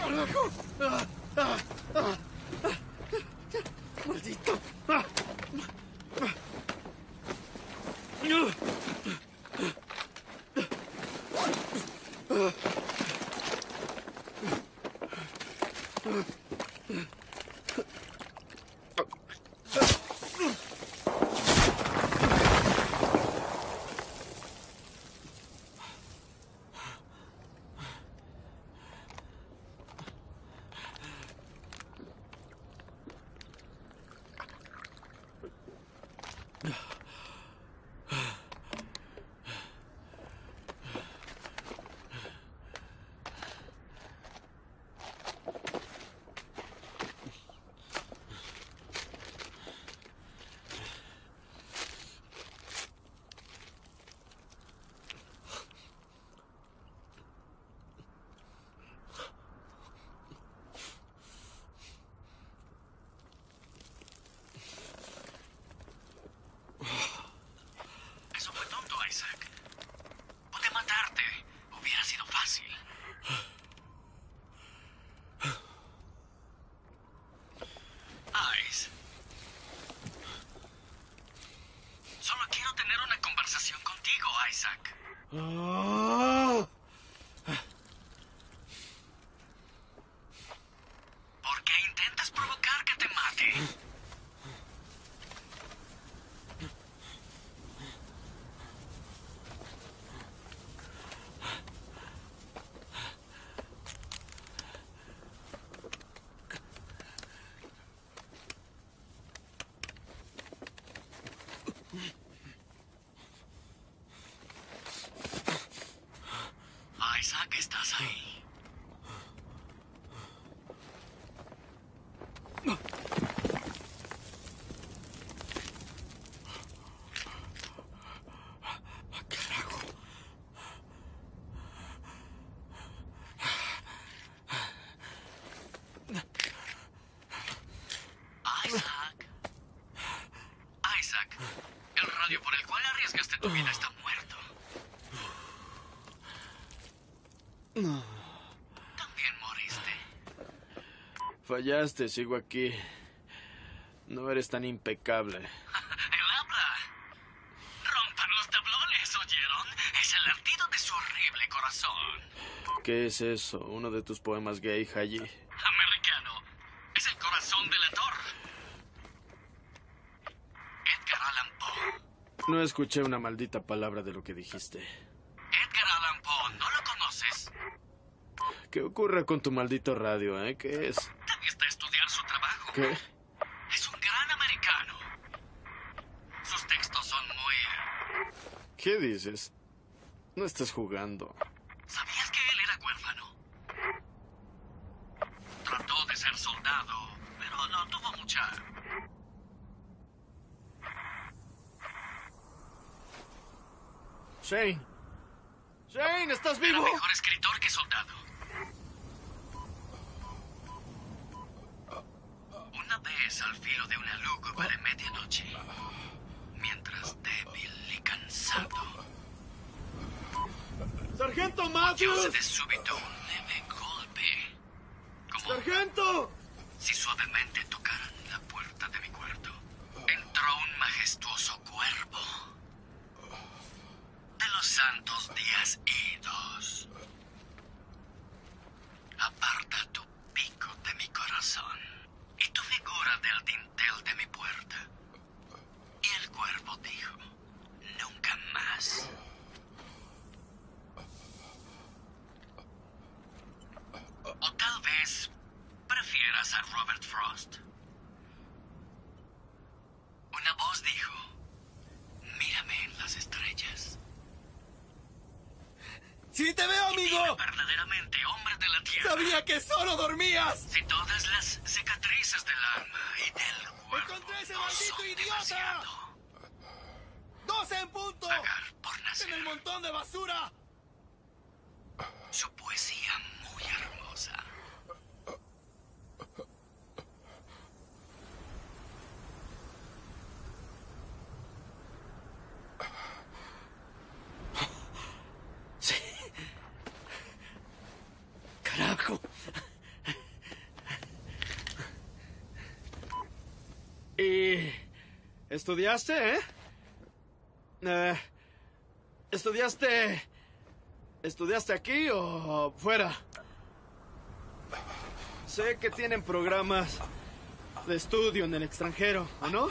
¡Carajo! ¡Maldito! Eso fue tonto, Isaac. Pude matarte. Hubiera sido fácil. Ice. Solo quiero tener una conversación contigo, Isaac. ¿Por qué intentas provocar que te mate? Isaac, ¿estás ahí? Isaac. Isaac, el radio por el cual arriesgaste tu vida está muerto. También moriste. Fallaste, sigo aquí. No eres tan impecable. El habla. Rompan los tablones, ¿oyeron? Es el latido de su horrible corazón. ¿Qué es eso? ¿Uno de tus poemas gay, Haji? Americano. Es el corazón del actor. Edgar Allan Poe. No escuché una maldita palabra de lo que dijiste. Edgar Allan Poe, ¿no lo conoces? ¿Qué ocurre con tu maldito radio, ¿Qué es? Debiste estudiar su trabajo. ¿Qué? Es un gran americano. Sus textos son muy... ¿Qué dices? No estás jugando. ¿Sabías que él era huérfano? Trató de ser soldado, pero no tuvo mucha... Shane. Shane, ¿estás vivo? Era mejor escritor que soldado. Una vez al filo de una lúgubre medianoche, mientras débil y cansado, ¡Sargento oyóse Matthews! de súbito un leve golpe, como ¡Sargento! si suavemente tocaran la puerta de mi cuarto. Entró un majestuoso cuervo de los santos días idos. Aparta tu pico de mi corazón y tu figura del dintel de mi puerta. Y el cuervo dijo, nunca más. O tal vez prefieras a Robert Frost. Una voz dijo, mírame en las estrellas. ¡Sí te veo, amigo! Dime verdaderamente hombre de la tierra. ¡Sabía que solo dormías! Si todas las cicatrices del alma y del cuerpo ¡Encontré ese no maldito son idiota! demasiado, 12 en punto! pagar por ¡En nacer. el montón de basura! Su poesía muy hermosa. Carajo. ¿Estudiaste, eh? ¿Estudiaste aquí o fuera? Sé que tienen programas de estudio en el extranjero, ¿o no?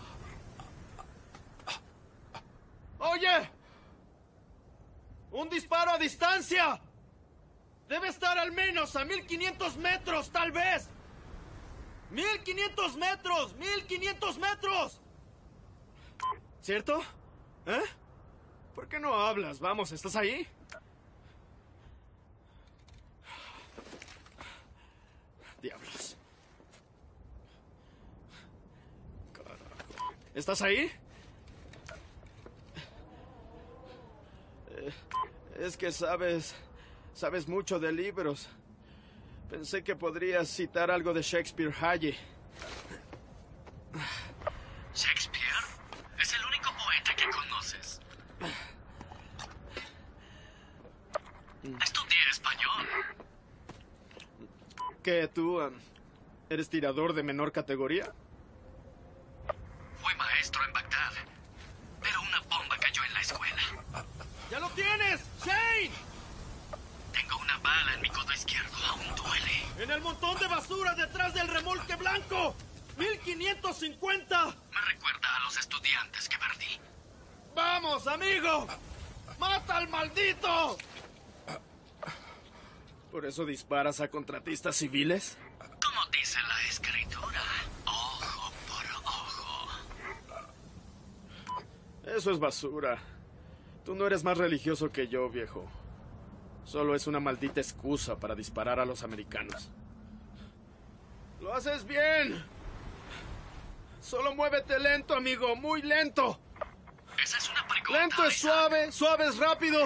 ¡Oye! ¡Un disparo a distancia! Debe estar al menos a 1500 metros, tal vez. ¡1500 metros! ¡1500 metros! ¿Cierto? ¿Eh? ¿Por qué no hablas? Vamos, ¿estás ahí? Diablos. Carajo. ¿Estás ahí? Es que sabes mucho de libros. Pensé que podrías citar algo de Shakespeare Halle. ¿Shakespeare? Es el único poeta que conoces. Estudié español. ¿Qué, tú eres tirador de menor categoría? Fui maestro en Bagdad, pero una bomba cayó en la escuela. ¡Ya lo tienes, Shane! Tengo una bala en mi codo izquierdo, aún duele. ¡En el montón de basura detrás del remolque blanco! ¡1550! Me recuerda a los estudiantes que perdí. ¡Vamos, amigo! ¡Mata al maldito! ¿Por eso disparas a contratistas civiles? Como dice la escritura, ojo por ojo. Eso es basura. Tú no eres más religioso que yo, viejo. Solo es una maldita excusa para disparar a los americanos. ¡Lo haces bien! Solo muévete lento, amigo, muy lento. Esa es una pregunta. Lento es suave, suave es rápido.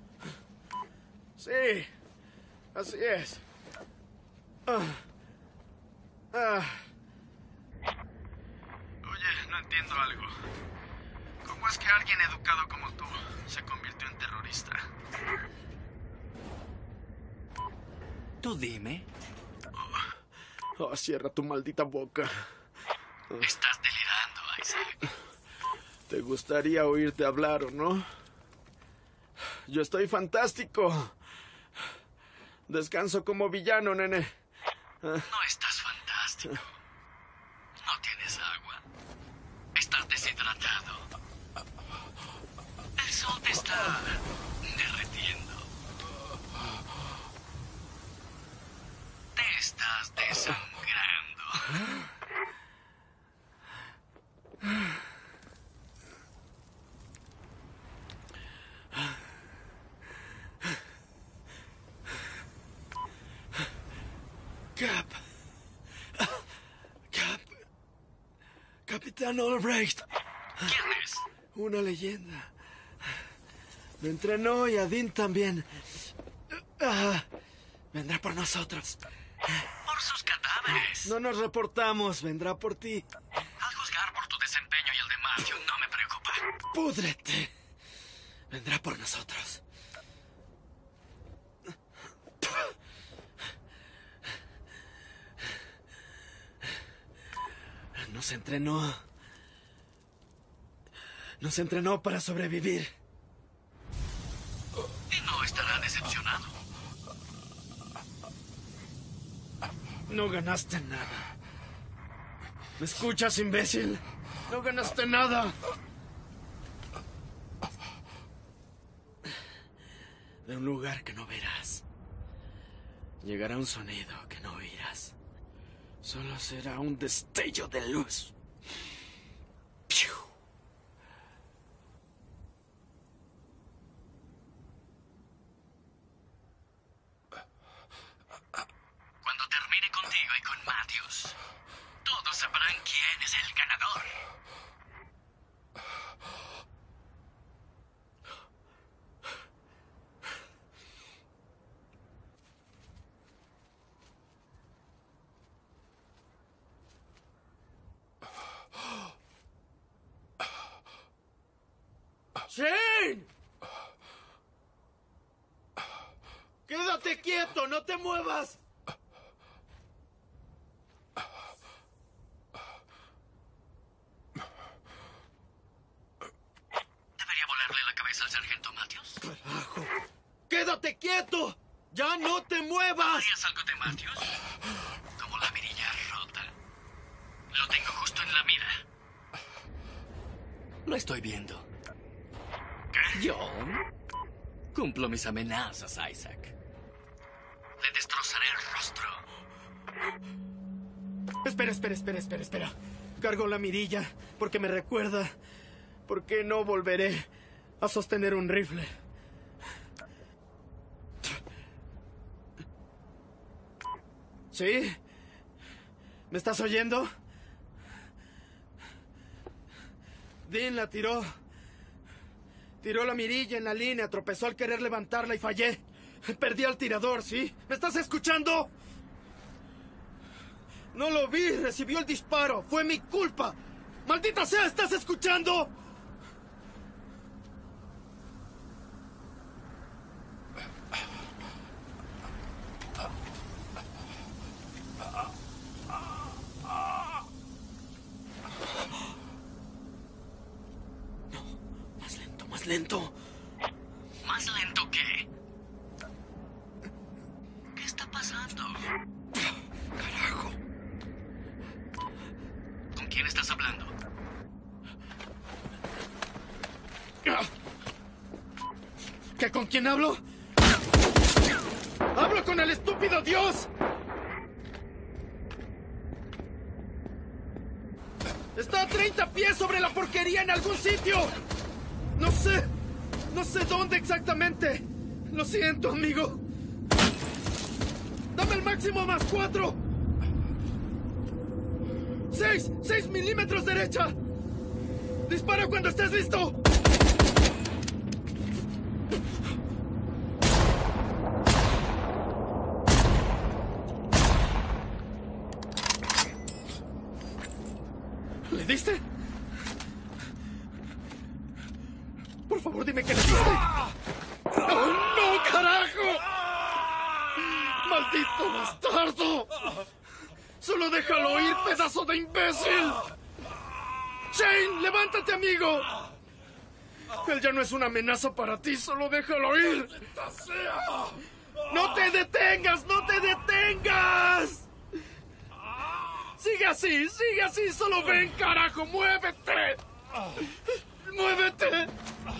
Sí, así es. Oye, no entiendo algo. ¿Cómo es que alguien educado como tú se convirtió en terrorista? Tú dime. Oh, cierra tu maldita boca. Estás delirando, Isaac. ¿Te gustaría oírte hablar o no? Yo estoy fantástico. Descanso como villano, nene. No estás fantástico. No tienes agua. Estás deshidratado. El sol te está derritiendo. Te estás desangrando. Capitán Albrecht. ¿Quién es? Una leyenda. Me entrenó y a Dean también. Vendrá por nosotros. Por sus cadáveres. No nos reportamos, vendrá por ti. Al juzgar por tu desempeño y el de Matthew, no me preocupa. Púdrete. Vendrá por nosotros. Nos entrenó para sobrevivir. Y no estará decepcionado. No ganaste nada. ¿Me escuchas, imbécil? No ganaste nada. De un lugar que no verás, llegará un sonido que no oirás. Solo será un destello de luz. ¡Piu! Cuando termine contigo y con Matthews, todos sabrán quién es el ganador. ¡Shane! ¡Quédate quieto! ¡No te muevas! ¡Estate quieto! ¡Ya no te muevas! ¿Harías algo de Matthews? Como la mirilla rota. Lo tengo justo en la mira. Lo estoy viendo. Yo cumplo mis amenazas, Isaac. Le destrozaré el rostro. Espera. Cargo la mirilla porque me recuerda por qué no volveré a sostener un rifle. ¿Sí? ¿Me estás oyendo? Dean la tiró. Tiró la mirilla en la línea, tropezó al querer levantarla y fallé. Perdí al tirador, ¿sí? ¿Me estás escuchando? No lo vi, recibió el disparo. Fue mi culpa. ¡Maldita sea! ¿Estás escuchando? No, más lento. ¿Más lento qué? ¿Qué está pasando? Carajo. ¿Con quién estás hablando? ¿Qué, con quién hablo? ¡Hablo con el estúpido Dios! Está a 30 pies sobre la porquería en algún sitio. No sé dónde exactamente. Lo siento, amigo. Dame el máximo más 4. 6 milímetros derecha. Dispara cuando estés listo. ¿Le diste? Por favor, dime que le diste. ¡Oh, no, carajo! ¡Maldito bastardo! ¡Solo déjalo ir, pedazo de imbécil! ¡Shane, levántate, amigo! Él ya no es una amenaza para ti, solo déjalo ir. ¡No te detengas, no te detengas! Sigue así, solo ven, carajo, muévete. ¡Muévete!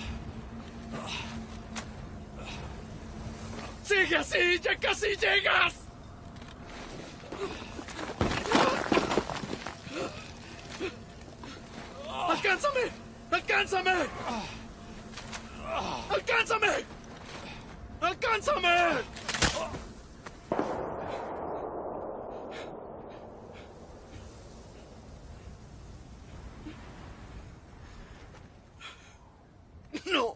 ¡Sigue así! ¡Ya casi llegas! ¡Alcánzame! ¡Alcánzame! ¡Alcánzame! ¡Alcánzame! ¡No!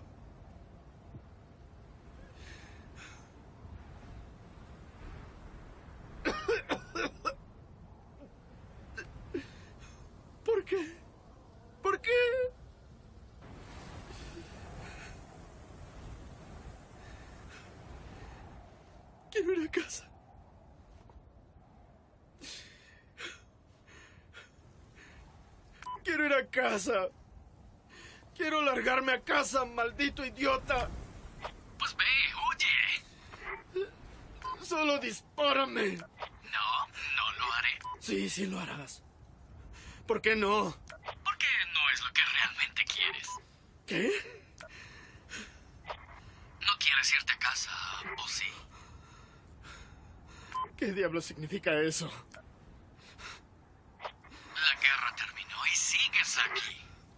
¿Por qué? ¿Por qué? Quiero ir a casa. Quiero ir a casa. Quiero largarme a casa, maldito idiota. Pues ve, huye. Solo dispárame. No lo haré. Sí lo harás. ¿Por qué no? Porque no es lo que realmente quieres. ¿Qué? ¿No quieres irte a casa, o sí? ¿Qué diablos significa eso? La guerra terminó y sigues aquí.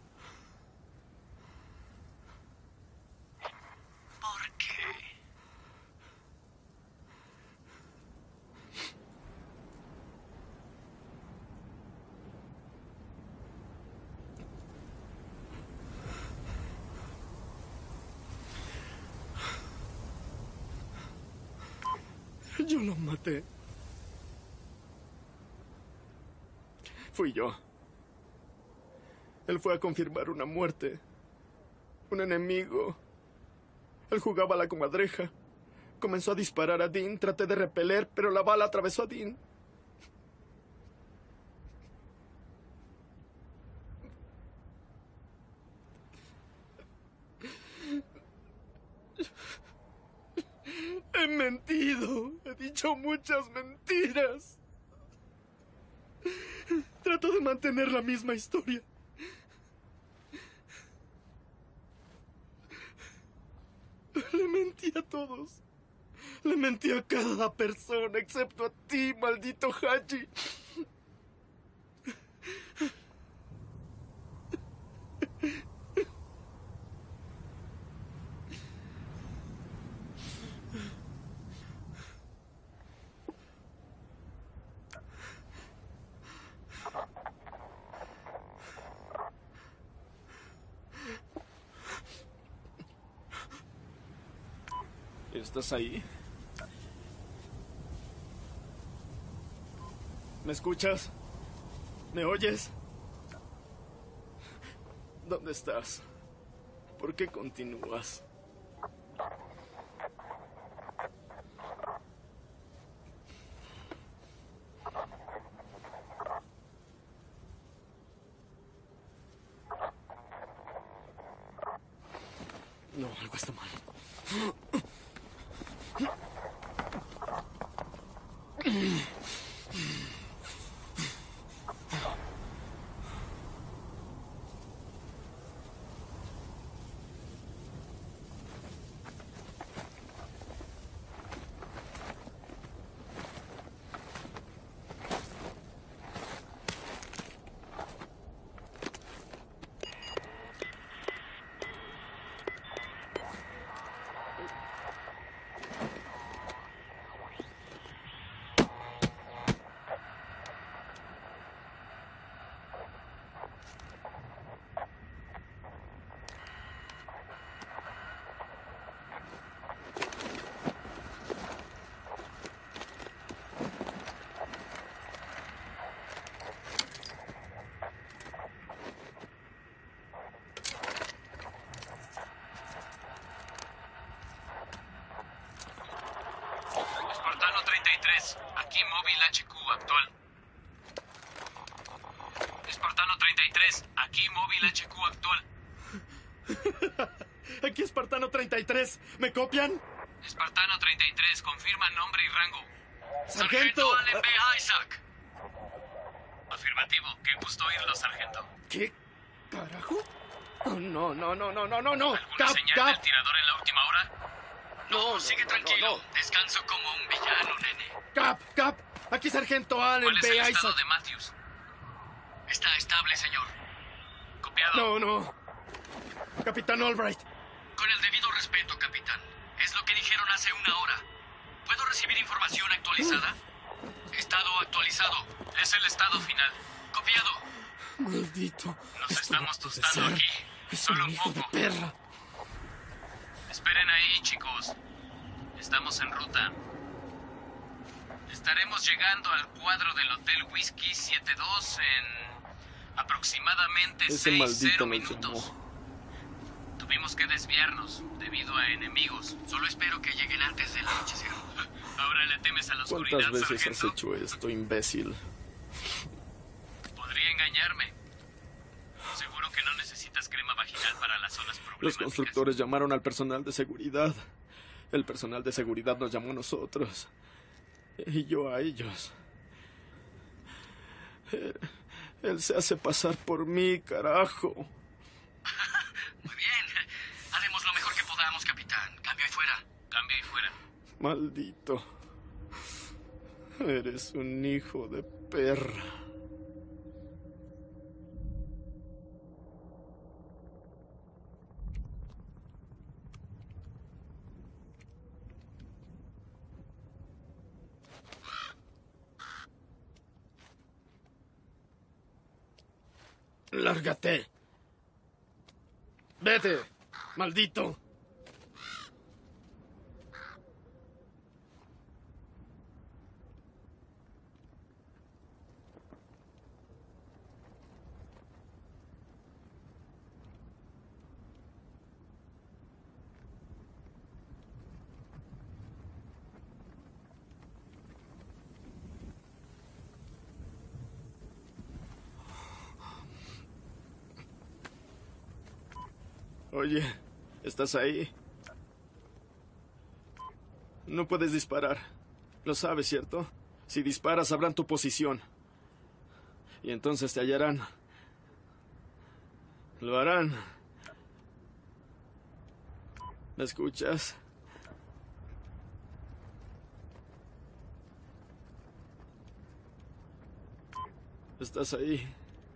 ¿Por qué? Yo lo maté. Fui yo. Él fue a confirmar una muerte. Un enemigo. Él jugaba a la comadreja. Comenzó a disparar a Dean. Traté de repeler, pero la bala atravesó a Dean. He mentido. He dicho muchas mentiras. Trato de mantener la misma historia. Le mentí a todos. Le mentí a cada persona, excepto a ti, maldito Hachi. ¿Estás ahí? ¿Me escuchas? ¿Me oyes? ¿Dónde estás? ¿Por qué continúas? No, algo está mal. Espartano 33, aquí móvil HQ actual. Espartano 33, aquí móvil HQ actual. Aquí Espartano 33. ¿Me copian? Espartano 33, confirma nombre y rango. ¡Sargento! Allen B. Isaac. Afirmativo, qué gusto oírlo, sargento. ¿Qué carajo? Oh, no. ¿Alguna Cap, señal del tirador en la última hora? No, sigue no, tranquilo. no. Descanso como un villano, nene. Cap. Aquí Sargento Allen ¿Cuál es B. el estado Isaac. de Matthews? Está estable, señor. Copiado. No. Capitán Albright. Con el debido respeto, capitán. Es lo que dijeron hace una hora. ¿Puedo recibir información actualizada? Estado actualizado. Es el estado final. Copiado. Maldito. Nos Esto estamos no puede tostando ser. aquí. Es Solo un un hijo de poco. perra. Esperen ahí, chicos. Estamos en ruta. Estaremos llegando al cuadro del Hotel Whiskey 72 en aproximadamente Ese 6-0 maldito me minutos. llamó. Tuvimos que desviarnos debido a enemigos. Solo espero que lleguen antes del anochecer. Ahora le temes a la oscuridad, ¿Cuántas veces has sargento. hecho esto, imbécil? Podría engañarme. Seguro que no necesitas crema vaginal para las zonas problemáticas. Los constructores llamaron al personal de seguridad. El personal de seguridad nos llamó a nosotros. Y yo a ellos. Él se hace pasar por mí, carajo. Muy bien. Haremos lo mejor que podamos, capitán. Cambio y fuera. Cambio y fuera. Maldito. Eres un hijo de perra. Lárgate. Vete, maldito. Oye, ¿estás ahí? No puedes disparar. Lo sabes, ¿cierto? Si disparas, sabrán tu posición. Y entonces te hallarán. Lo harán. ¿Me escuchas? ¿Estás ahí?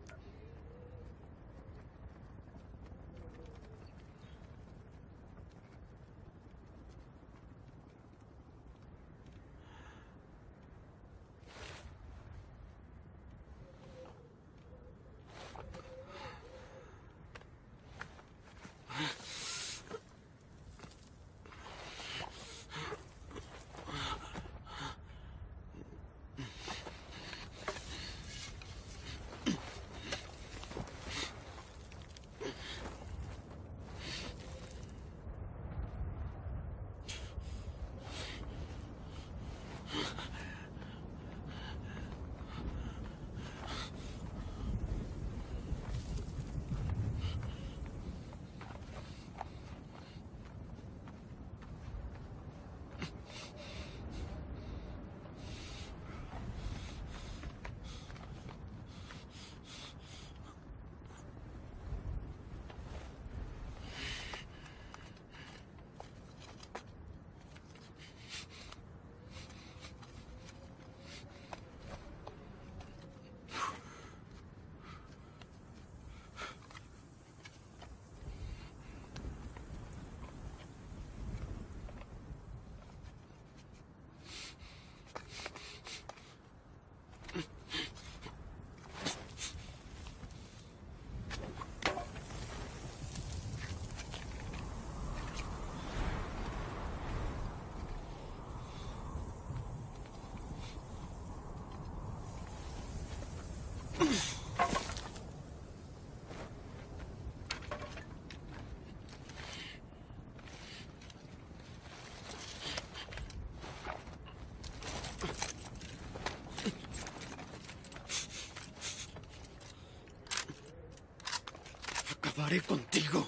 Acabaré contigo.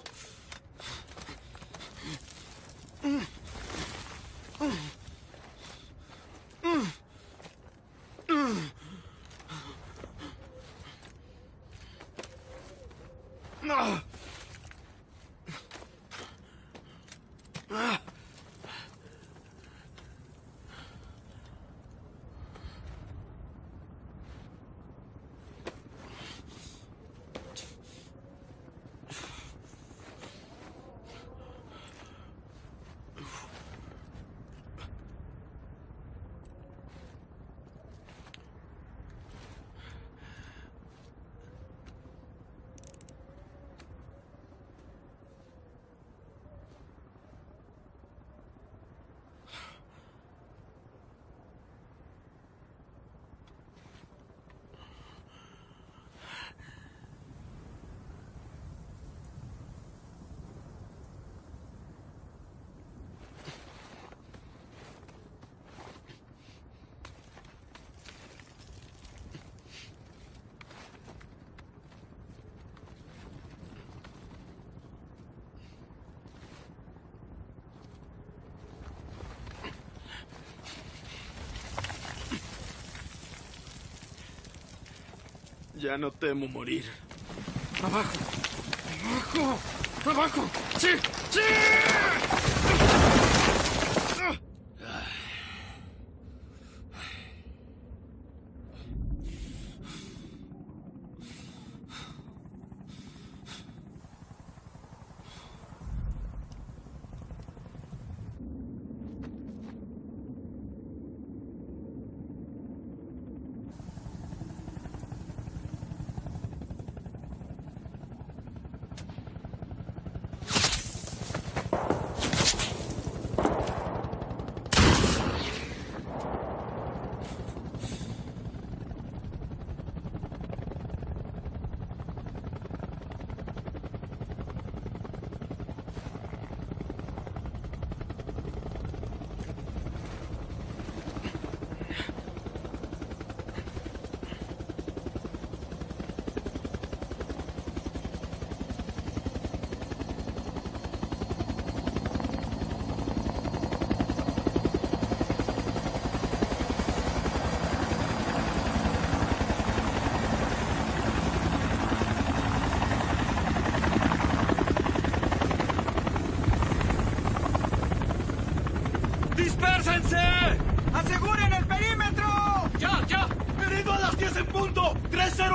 Ya no temo morir. ¡Abajo! ¡Abajo! ¡Abajo! ¡Sí! ¡Sí!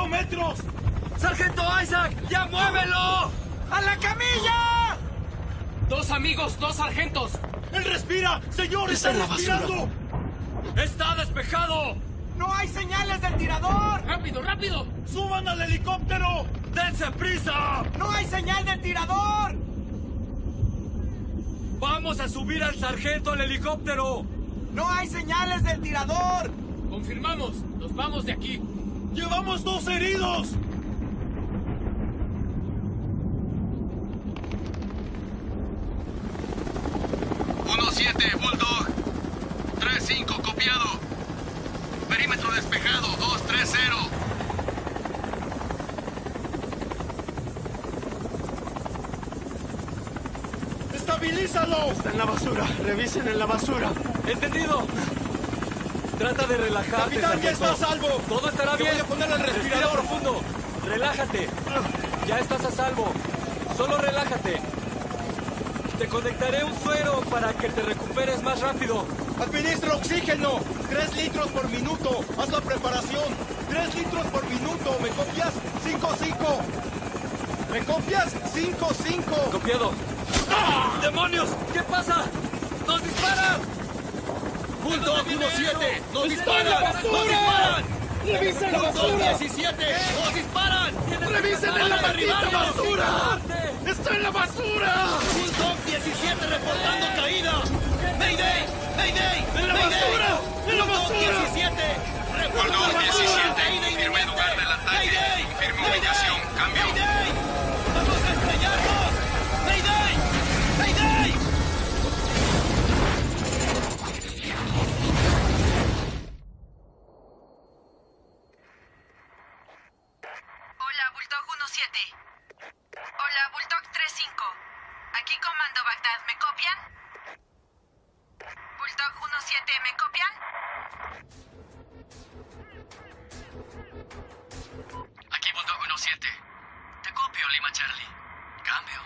¡5 metros! ¡Sargento Isaac! ¡Ya muévelo! ¡A la camilla! 2 amigos, 2 sargentos. ¡Él respira! ¡Señor, está respirando! ¡Está despejado! ¡No hay señales del tirador! ¡Rápido, rápido! ¡Suban al helicóptero! ¡Dense prisa! ¡No hay señal del tirador! ¡Vamos a subir al sargento al helicóptero! ¡No hay señales del tirador! Confirmamos, nos vamos de aquí. ¡Llevamos 2 heridos! Bulldog. 3-5, copiado. Perímetro despejado, 2-3-0. ¡Estabilízalo! Está en la basura. Revisen en la basura. ¡Entendido! Trata de relajarte, ¡Capitán, ya sargento. está a salvo! Todo estará Te bien. voy a poner el Respira respirador. profundo. Relájate. Ya estás a salvo. Solo relájate. Te conectaré un suero para que te recuperes más rápido. ¡Administra oxígeno! 3 litros por minuto. Haz la preparación. 3 litros por minuto. ¿Me copias? 5-5. ¿Me copias? 5-5. Copiado. ¡Demonios! ¿Qué pasa? ¡Nos disparan! Bulldog 1-7. ¡Nos ¡Disparan! disparan! ¡Nos disparan! ¡Revisen la Bulldog basura! 17. ¡Nos disparan! ¡Revisen en la maldita basura! ¡Está en la basura! Bulldog 17 reportando caída. ¡Mayday! ¡Mayday! ¡En la ¡Mayday! basura! ¡En la Bulldog basura! 17. Bulldog Reportando 17, caída confirme inminente. lugar del ataque. ¡Mayday! Confirme ¡Mayday! ubicación. Cambio. ¡Mayday! ¡Vamos a estrellarnos! ¡Mayday! ¡Mayday! Hola, Bulldog 17. Hola, Bulldog 35. Aquí Comando Bagdad, ¿me copian? Bulldog 17, ¿me copian? Aquí Bulldog 17. Te copio, Lima Charlie. Cambio.